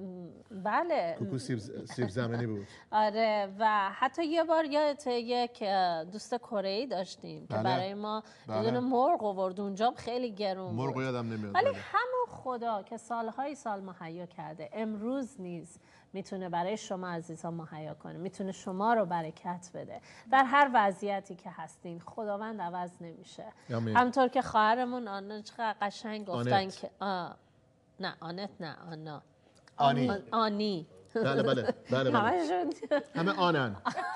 بله. کوکو سیب, سیب زمینی بود. آره، و حتی یه بار یادت یک دوست کره‌ای داشتیم که بله. برای ما بله. یه دونه مرغ آورد، اونجا خیلی گرون بود. مرغ یادم نمیاد. ولی بله. همون خدا که سالهای سال مهیا کرده امروز نیز میتونه برای شما عزیزان مهیا کنه، میتونه شما رو برکت بده در هر وضعیتی که هستین. خداوند عوض نمیشه. آمین. همطور که خواهرمون آنا چقدر قشنگ گفتن آنت. که آه، نه آنت نه آنا آنی. آن- آنی بله بله بله بله. همشون همه آنن.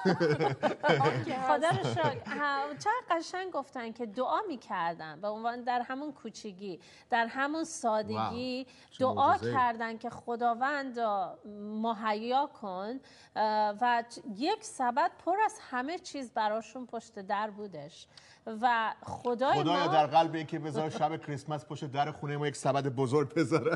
خدا رو شکر. ها، چقدر قشنگ گفتن که دعا میکردن به عنوان در همون کوچگی، در همون سادگی چه دعا معجزه‌ای. کردن که خداوند را مهیا کن اه، و یک سبد پر از همه چیز براشون پشت در بودش و خدای خدایا ما در قلب این که بذار شب کریسمس پشت در خونه ما یک سبد بزرگ بذاره.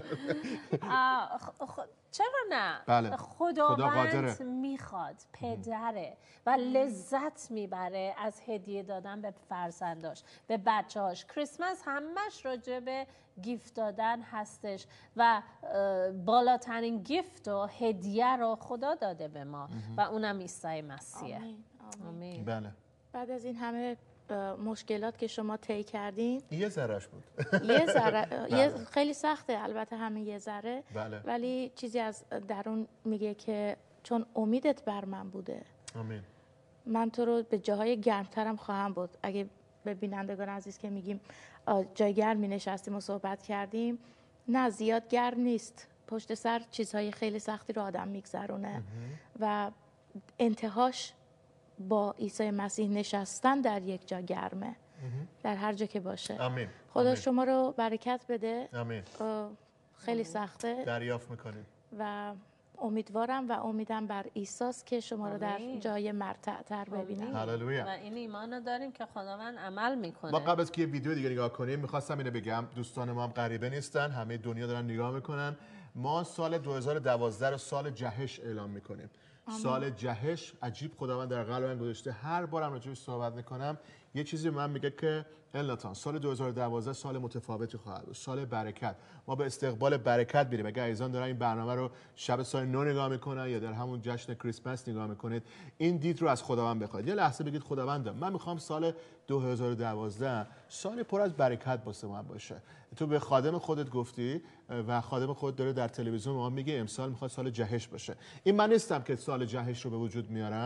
آه، خ- خ- چرا نه؟ بله. خدا خداوند قادره. میخواد، پدره و لذت میبره از هدیه دادن به فرزنداش، به بچه‌هاش. کریسمس همش راجع به گیفت دادن هستش و اه، بالاترین گیفت و هدیه رو خدا داده به ما و اونم عیسی مسیحه. آمین. آمین. بله. بعد از این همه اه، مشکلات که شما طی کردین، یه ذرهش بود. یه ذره یه بله. خیلی سخته البته همه یه ذره، بله. ولی چیزی از درون میگه که چون امیدت بر من بوده، آمین. من تو رو به جاهای گرمترم خواهم بود. اگه به بینندگان عزیز که میگیم آه، جای گرمی نشستیم و صحبت کردیم، نه زیاد گرم نیست، پشت سر چیزهای خیلی سختی رو آدم میگذرونه و انتهاش با عیسی مسیح نشستن در یک جا گرمه، در هر جا که باشه. آمین. خدا آمین. شما رو برکت بده. آمین. اه، خیلی سخته دریافت میکنیم. و امیدوارم و امیدم بر عیساست که شما رو در آمین. جای مرتع‌تر ببینم. هللویا. و این ایمان رو داریم که خداوند عمل میکنه. ما قبل از که یه ویدیو دیگه نگاه کنیم میخواستم اینو بگم، دوستان ما هم غریبه نیستن، همه دنیا دارن نگاه میکنن. ما سال دو هزار و دوازده رو سال جهش اعلام میکنیم. آمین. سال جهش عجیب خداوند در قلب من گذاشته. هر بارم راجعش صحبت میکنم یه چیزی من میگه که الناتان سال دو هزار و دوازده سال متفاوتی خواهد بود، سال برکت. ما به استقبال برکت میریم. اگه عزیزان دارن این برنامه رو شب سال نو نگاه میکنن یا در همون جشن کریسمس نگاه میکنید، این دید رو از خداوند بخواید. یه لحظه بگید خداوند من میخوام سال دو هزار و دوازده سال پر از برکت واسه من باشه. تو به خادم خودت گفتی و خادم خودت داره در تلویزیون ما میگه امسال میخواد سال جهش باشه. این من نیستم که سال جهش رو به وجود میارم.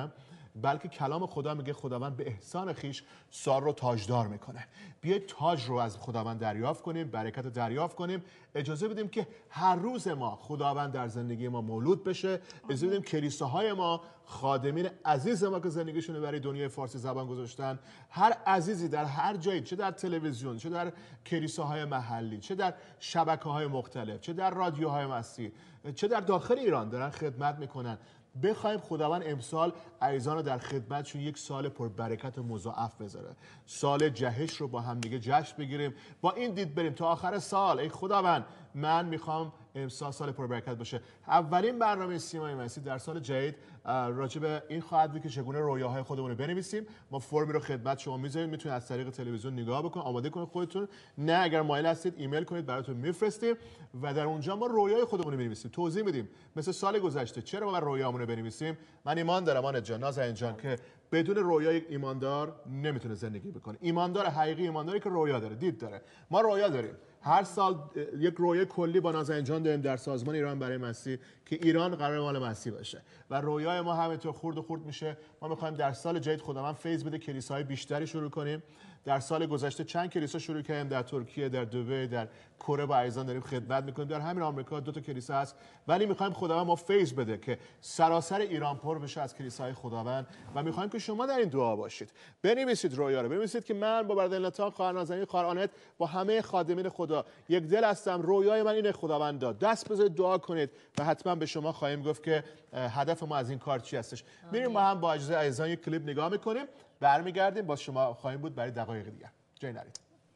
بلکه کلام خدا میگه خداوند به احسان خیش سال رو تاجدار میکنه. بیایید تاج رو از خداوند دریافت کنیم، برکت دریافت کنیم، اجازه بدیم که هر روز ما خداوند در زندگی ما مولود بشه، اجازه بدیم کلیساهای ما، خادمین عزیز ما که زندگیشون رو برای دنیای فارسی زبان گذاشتن، هر عزیزی در هر جایی، چه در تلویزیون، چه در کلیساهای محلی، چه در شبکه‌های مختلف، چه در رادیوهای مسیح، چه در داخل ایران دارن خدمت میکنن، بخوایم خداوند امسال عزیزان رو در خدمتشون یک سال پر برکت و مضاعف بذاره. سال جهش رو با هم دیگه جشن بگیریم، با این دید بریم تا آخر سال ای خداوند من میخوام امسال سال پر برکت باشه. اولین برنامه سیمای مسیح در سال جدید راجع به این خواهد بود که چگونه رویاهای خودمون رو بنویسیم. ما فرمی رو خدمت شما میذاریم، میتونید از طریق تلویزیون نگاه بکنید، آماده کنید خودتون، نه اگر مایل هستید ایمیل کنید براتون میفرستیم و در اونجا ما رویای خودمون رو می‌نویسیم، توضیح میدیم مثل سال گذشته چرا ما رویامون رو بنویسیم. من ایمان دارم آنت جان، نازنین جان، که بدون رویا یک ایماندار نمیتونه زندگی بکنه. ایماندار حقیقی ایمانداری که رویا داره، دید داره. ما رویا داریم، هر سال یک رویای کلی با نازنین جان داریم در سازمان ایران برای مسیح که ایران قرار مال مسیح باشه و رویای ما همینطور خورد و خورد میشه. ما میخوایم در سال جدید خداوند فیض بده، کلیساهای بیشتری شروع کنیم. در سال گذشته چند کلیسا شروع کردیم، در ترکیه، در دبی، در کره با عزیزان داریم خدمت میکنیم، در همین آمریکا دو تا کلیسا هست، ولی میخوایم خداوند ما فیض بده که سراسر ایران پر بشه از کلیساهای خداوند و میخوایم که شما در این دعا باشید. بنویسید رویا رو، بنویسید که من با برادر نتان، خواهر نازنین، خواهر آنت، با همه خادمین خدا یک دل هستم، رویای من اینه خداوند داد. دست بذارید دعا کنید و حتما به شما خواهیم گفت که هدف ما از این کار چی هستش. میریم با هم با اجازه عزیزان یک کلیپ نگاه میکنیم، برمیگردیم با شما خواهیم بود برای دقایق دیگه. جای نرید.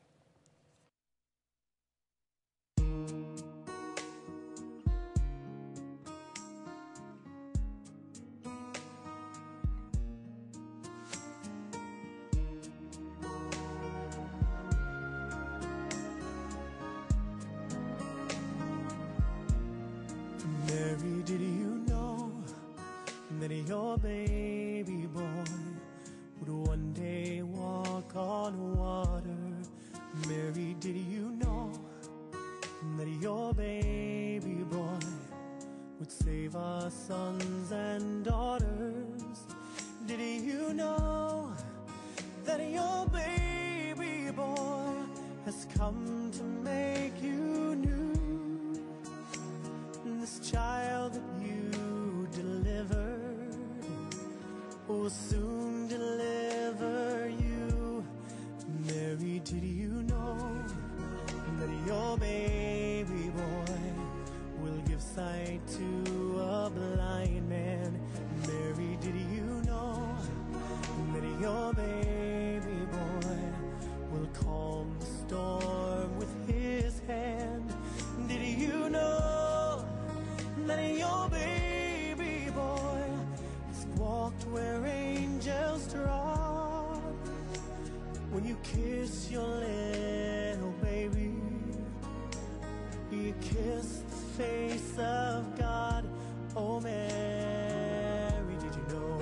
Mary, did you know that your baby boy would one day walk on water? Mary, did you know that your baby boy would save our sons and daughters? Did you know that your baby boy has come to make you new? This child that you delivered will soon deliver you. Mary, did you know that your baby boy will give sight to a blind man? Mary, did you know that your baby boy will calm the storm with his hand? Did you know that your baby boy has walked where angels trod? When you kiss your little baby, you kiss the face of God. Oh Mary, did you know?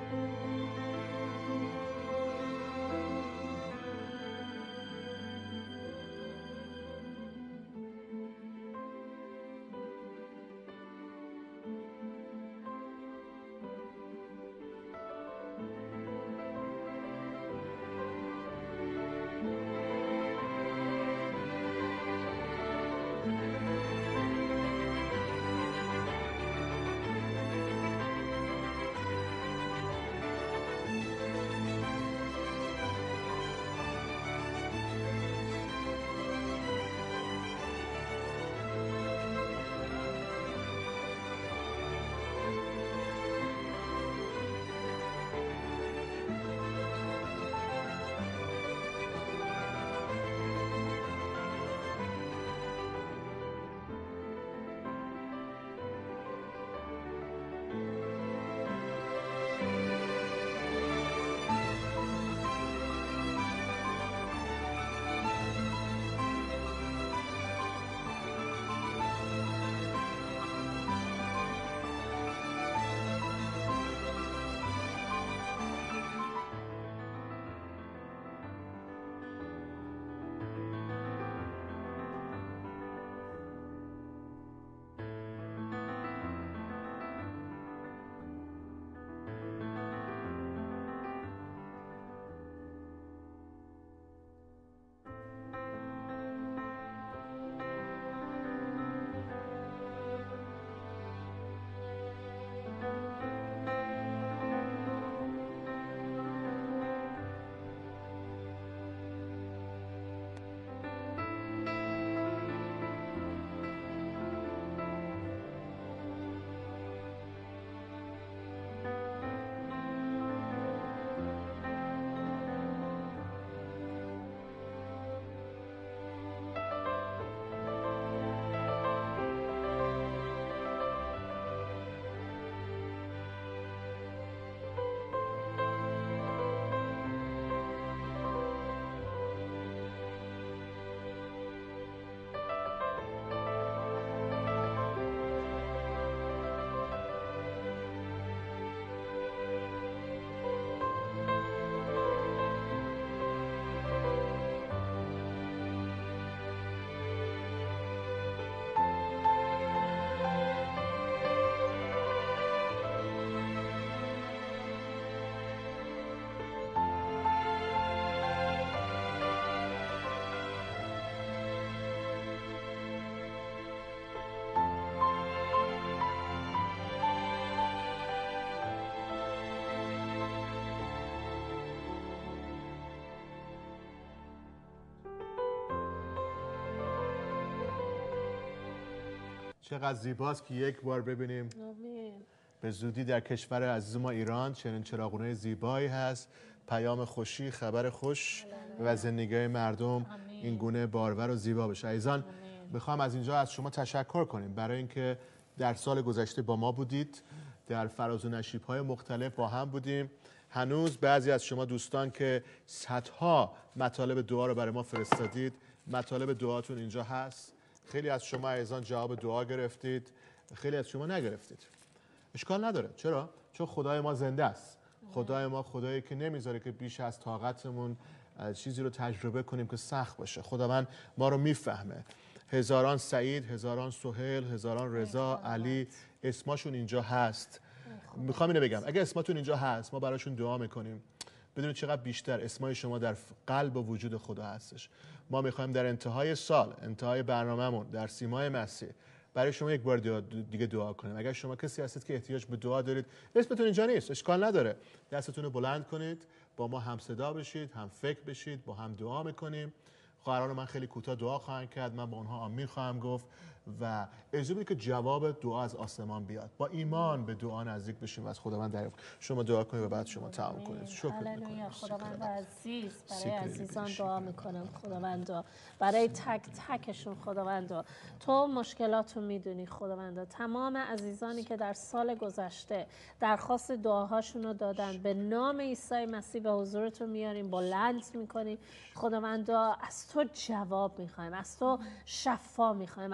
چقدر زیباست که یک بار ببینیم آمین. به زودی در کشور عزیز ما ایران چنین چراغونه زیبایی هست، پیام خوشی، خبر خوش و زندگی مردم این گونه بارور و زیبا بشه. عزیزان میخوام از اینجا از شما تشکر کنیم برای اینکه در سال گذشته با ما بودید، در فراز و نشیب‌های مختلف با هم بودیم. هنوز بعضی از شما دوستان که صدها مطالب دعا رو برای ما فرستادید، مطالب دعاتون اینجا هست. خیلی از شما عزیزان جواب دعا گرفتید، خیلی از شما نگرفتید. اشکال نداره. چرا؟ چون خدای ما زنده است. خدای ما خدایی که نمیذاره که بیش از طاقتمون چیزی رو تجربه کنیم که سخت باشه. خداوند ما رو میفهمه. هزاران سعید، هزاران سهیل، هزاران رضا، علی، اسماشون اینجا هست. میخوام اینو بگم، اگه اسماتون اینجا هست ما براشون دعا میکنیم. بدونید چقدر بیشتر اسمای شما در قلب و وجود خدا هستش. ما میخوایم در انتهای سال، انتهای برنامه‌مون در سیمای مسیح برای شما یک بار دیگه دعا کنیم. اگر شما کسی هستید که احتیاج به دعا دارید، اسمتون اینجا نیست، اشکال نداره. دستتون رو بلند کنید، با ما هم صدا بشید، هم فکر بشید، با هم دعا میکنیم. قرار من خیلی کوتاه دعا خواهم کرد، من با اونها آمین خواهم گفت و اجازه بدید که جواب دعا از آسمان بیاد. با ایمان به دعا نزدیک بشیم و از خداوند دریافت. شما دعا کنید و بعد شما تمام کنید. شکر می‌کنم. خداوند عزیز، برای عزیزان دعا میکنم خداوند، برای تک تکشون خداوند. تو مشکلاتو میدونی خداوند. تمام عزیزانی که در سال گذشته درخواست دعاهاشون رو دادن، به نام عیسی مسیح به حضورتون میاریم، بلند میکنیم خداوند. از تو جواب میخوایم، از تو شفا میخوایم، از تو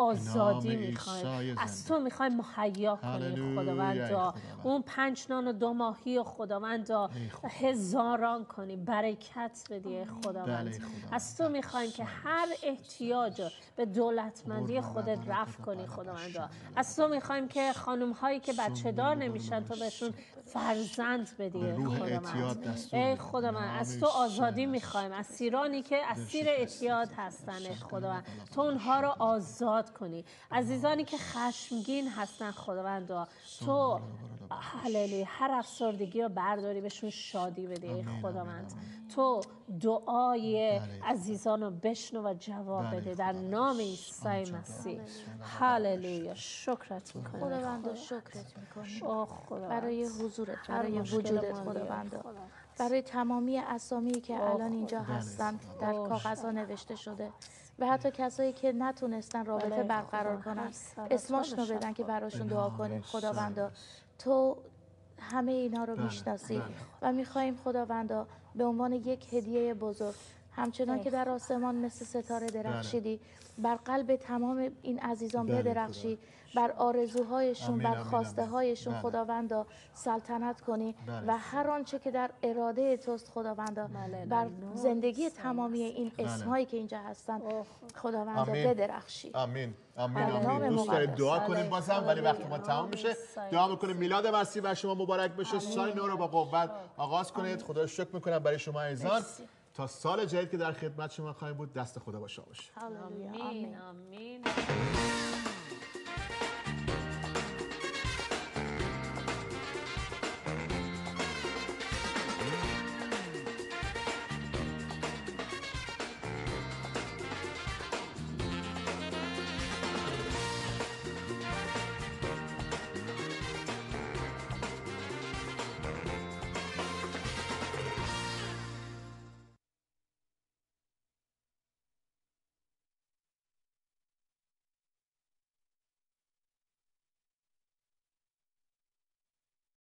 آزادی نام عیسی میخوایم، از زنده. تو میخوایم مهیا کنی هللویا، خداوندا. خداوند. اون پنج نان و دو ماهی خداوندا هزاران کنی، برکت بدی ای خداوند. بله، خداوند. از تو میخوایم که هر احتیاج رو به دولتمندی خودت رفع کنی خداوندا. از تو میخوایم که خانم هایی که بچه دار نمیشن تو بهشون فرزند بدی ای روح اعتیاد خداوند. دستور ای بده. خداوند نام از تو عیسی آزادی میخوایم، از سیرانی که اسیر اعتیاد هستن ای خداوند تو اونها رو آزاد کنی. عزیزانی که خشمگین هستن خداوندا تو هللویا هر افسردگی رو برداری بهشون شادی بده ای خداوند. تو دعای عزیزان رو بشنو و جواب بده در نام عیسی مسیح. هللویا شکرت میکنم خداوند شکرت میکنیم اوه خداوند. برای حضورت، هر برای مشکل وجودت ما خداوند، بیار خداوند. برای تمامی اسامی که اوه الان اینجا خدا. هستند در اوه کاغذها نوشته شده و حتی کسایی که نتونستن رابطه بله، برقرار خدا. کنن سرطان اسماشونو بدن که شفا. براشون دعا کنیم خداوندا. تو همه اینا رو میشناسی و میخوایم خداوندا به عنوان یک هدیه بزرگ همچنان که در آسمان مثل ستاره درخشیدی بر قلب تمام این عزیزان بله، بدرخشی، بر آرزوهایشون، آمین، بر آمین، خواسته هایشون آمین. خداوندا سلطنت کنی بله. و هر آنچه که در اراده توست خداوندا بله، بر نام زندگی عیسی تمامی این بله. اسمهایی که اینجا هستن خداوندا آمین. بدرخشی. آمین آمین بله. آمین. دوست داریم مقدس. دعا بله. کنیم بازم ولی وقت ما تمام میشه. دعا میکنیم میلاد مسیح بر شما مبارک بشه. سال نو رو با قوت آغاز کنید. خدا رو شکر میکنم برای شما عزیزان. تا سال جدید که در خدمت شما خواهیم بود دست خدا با شما باشه. هللویا. آمین آمین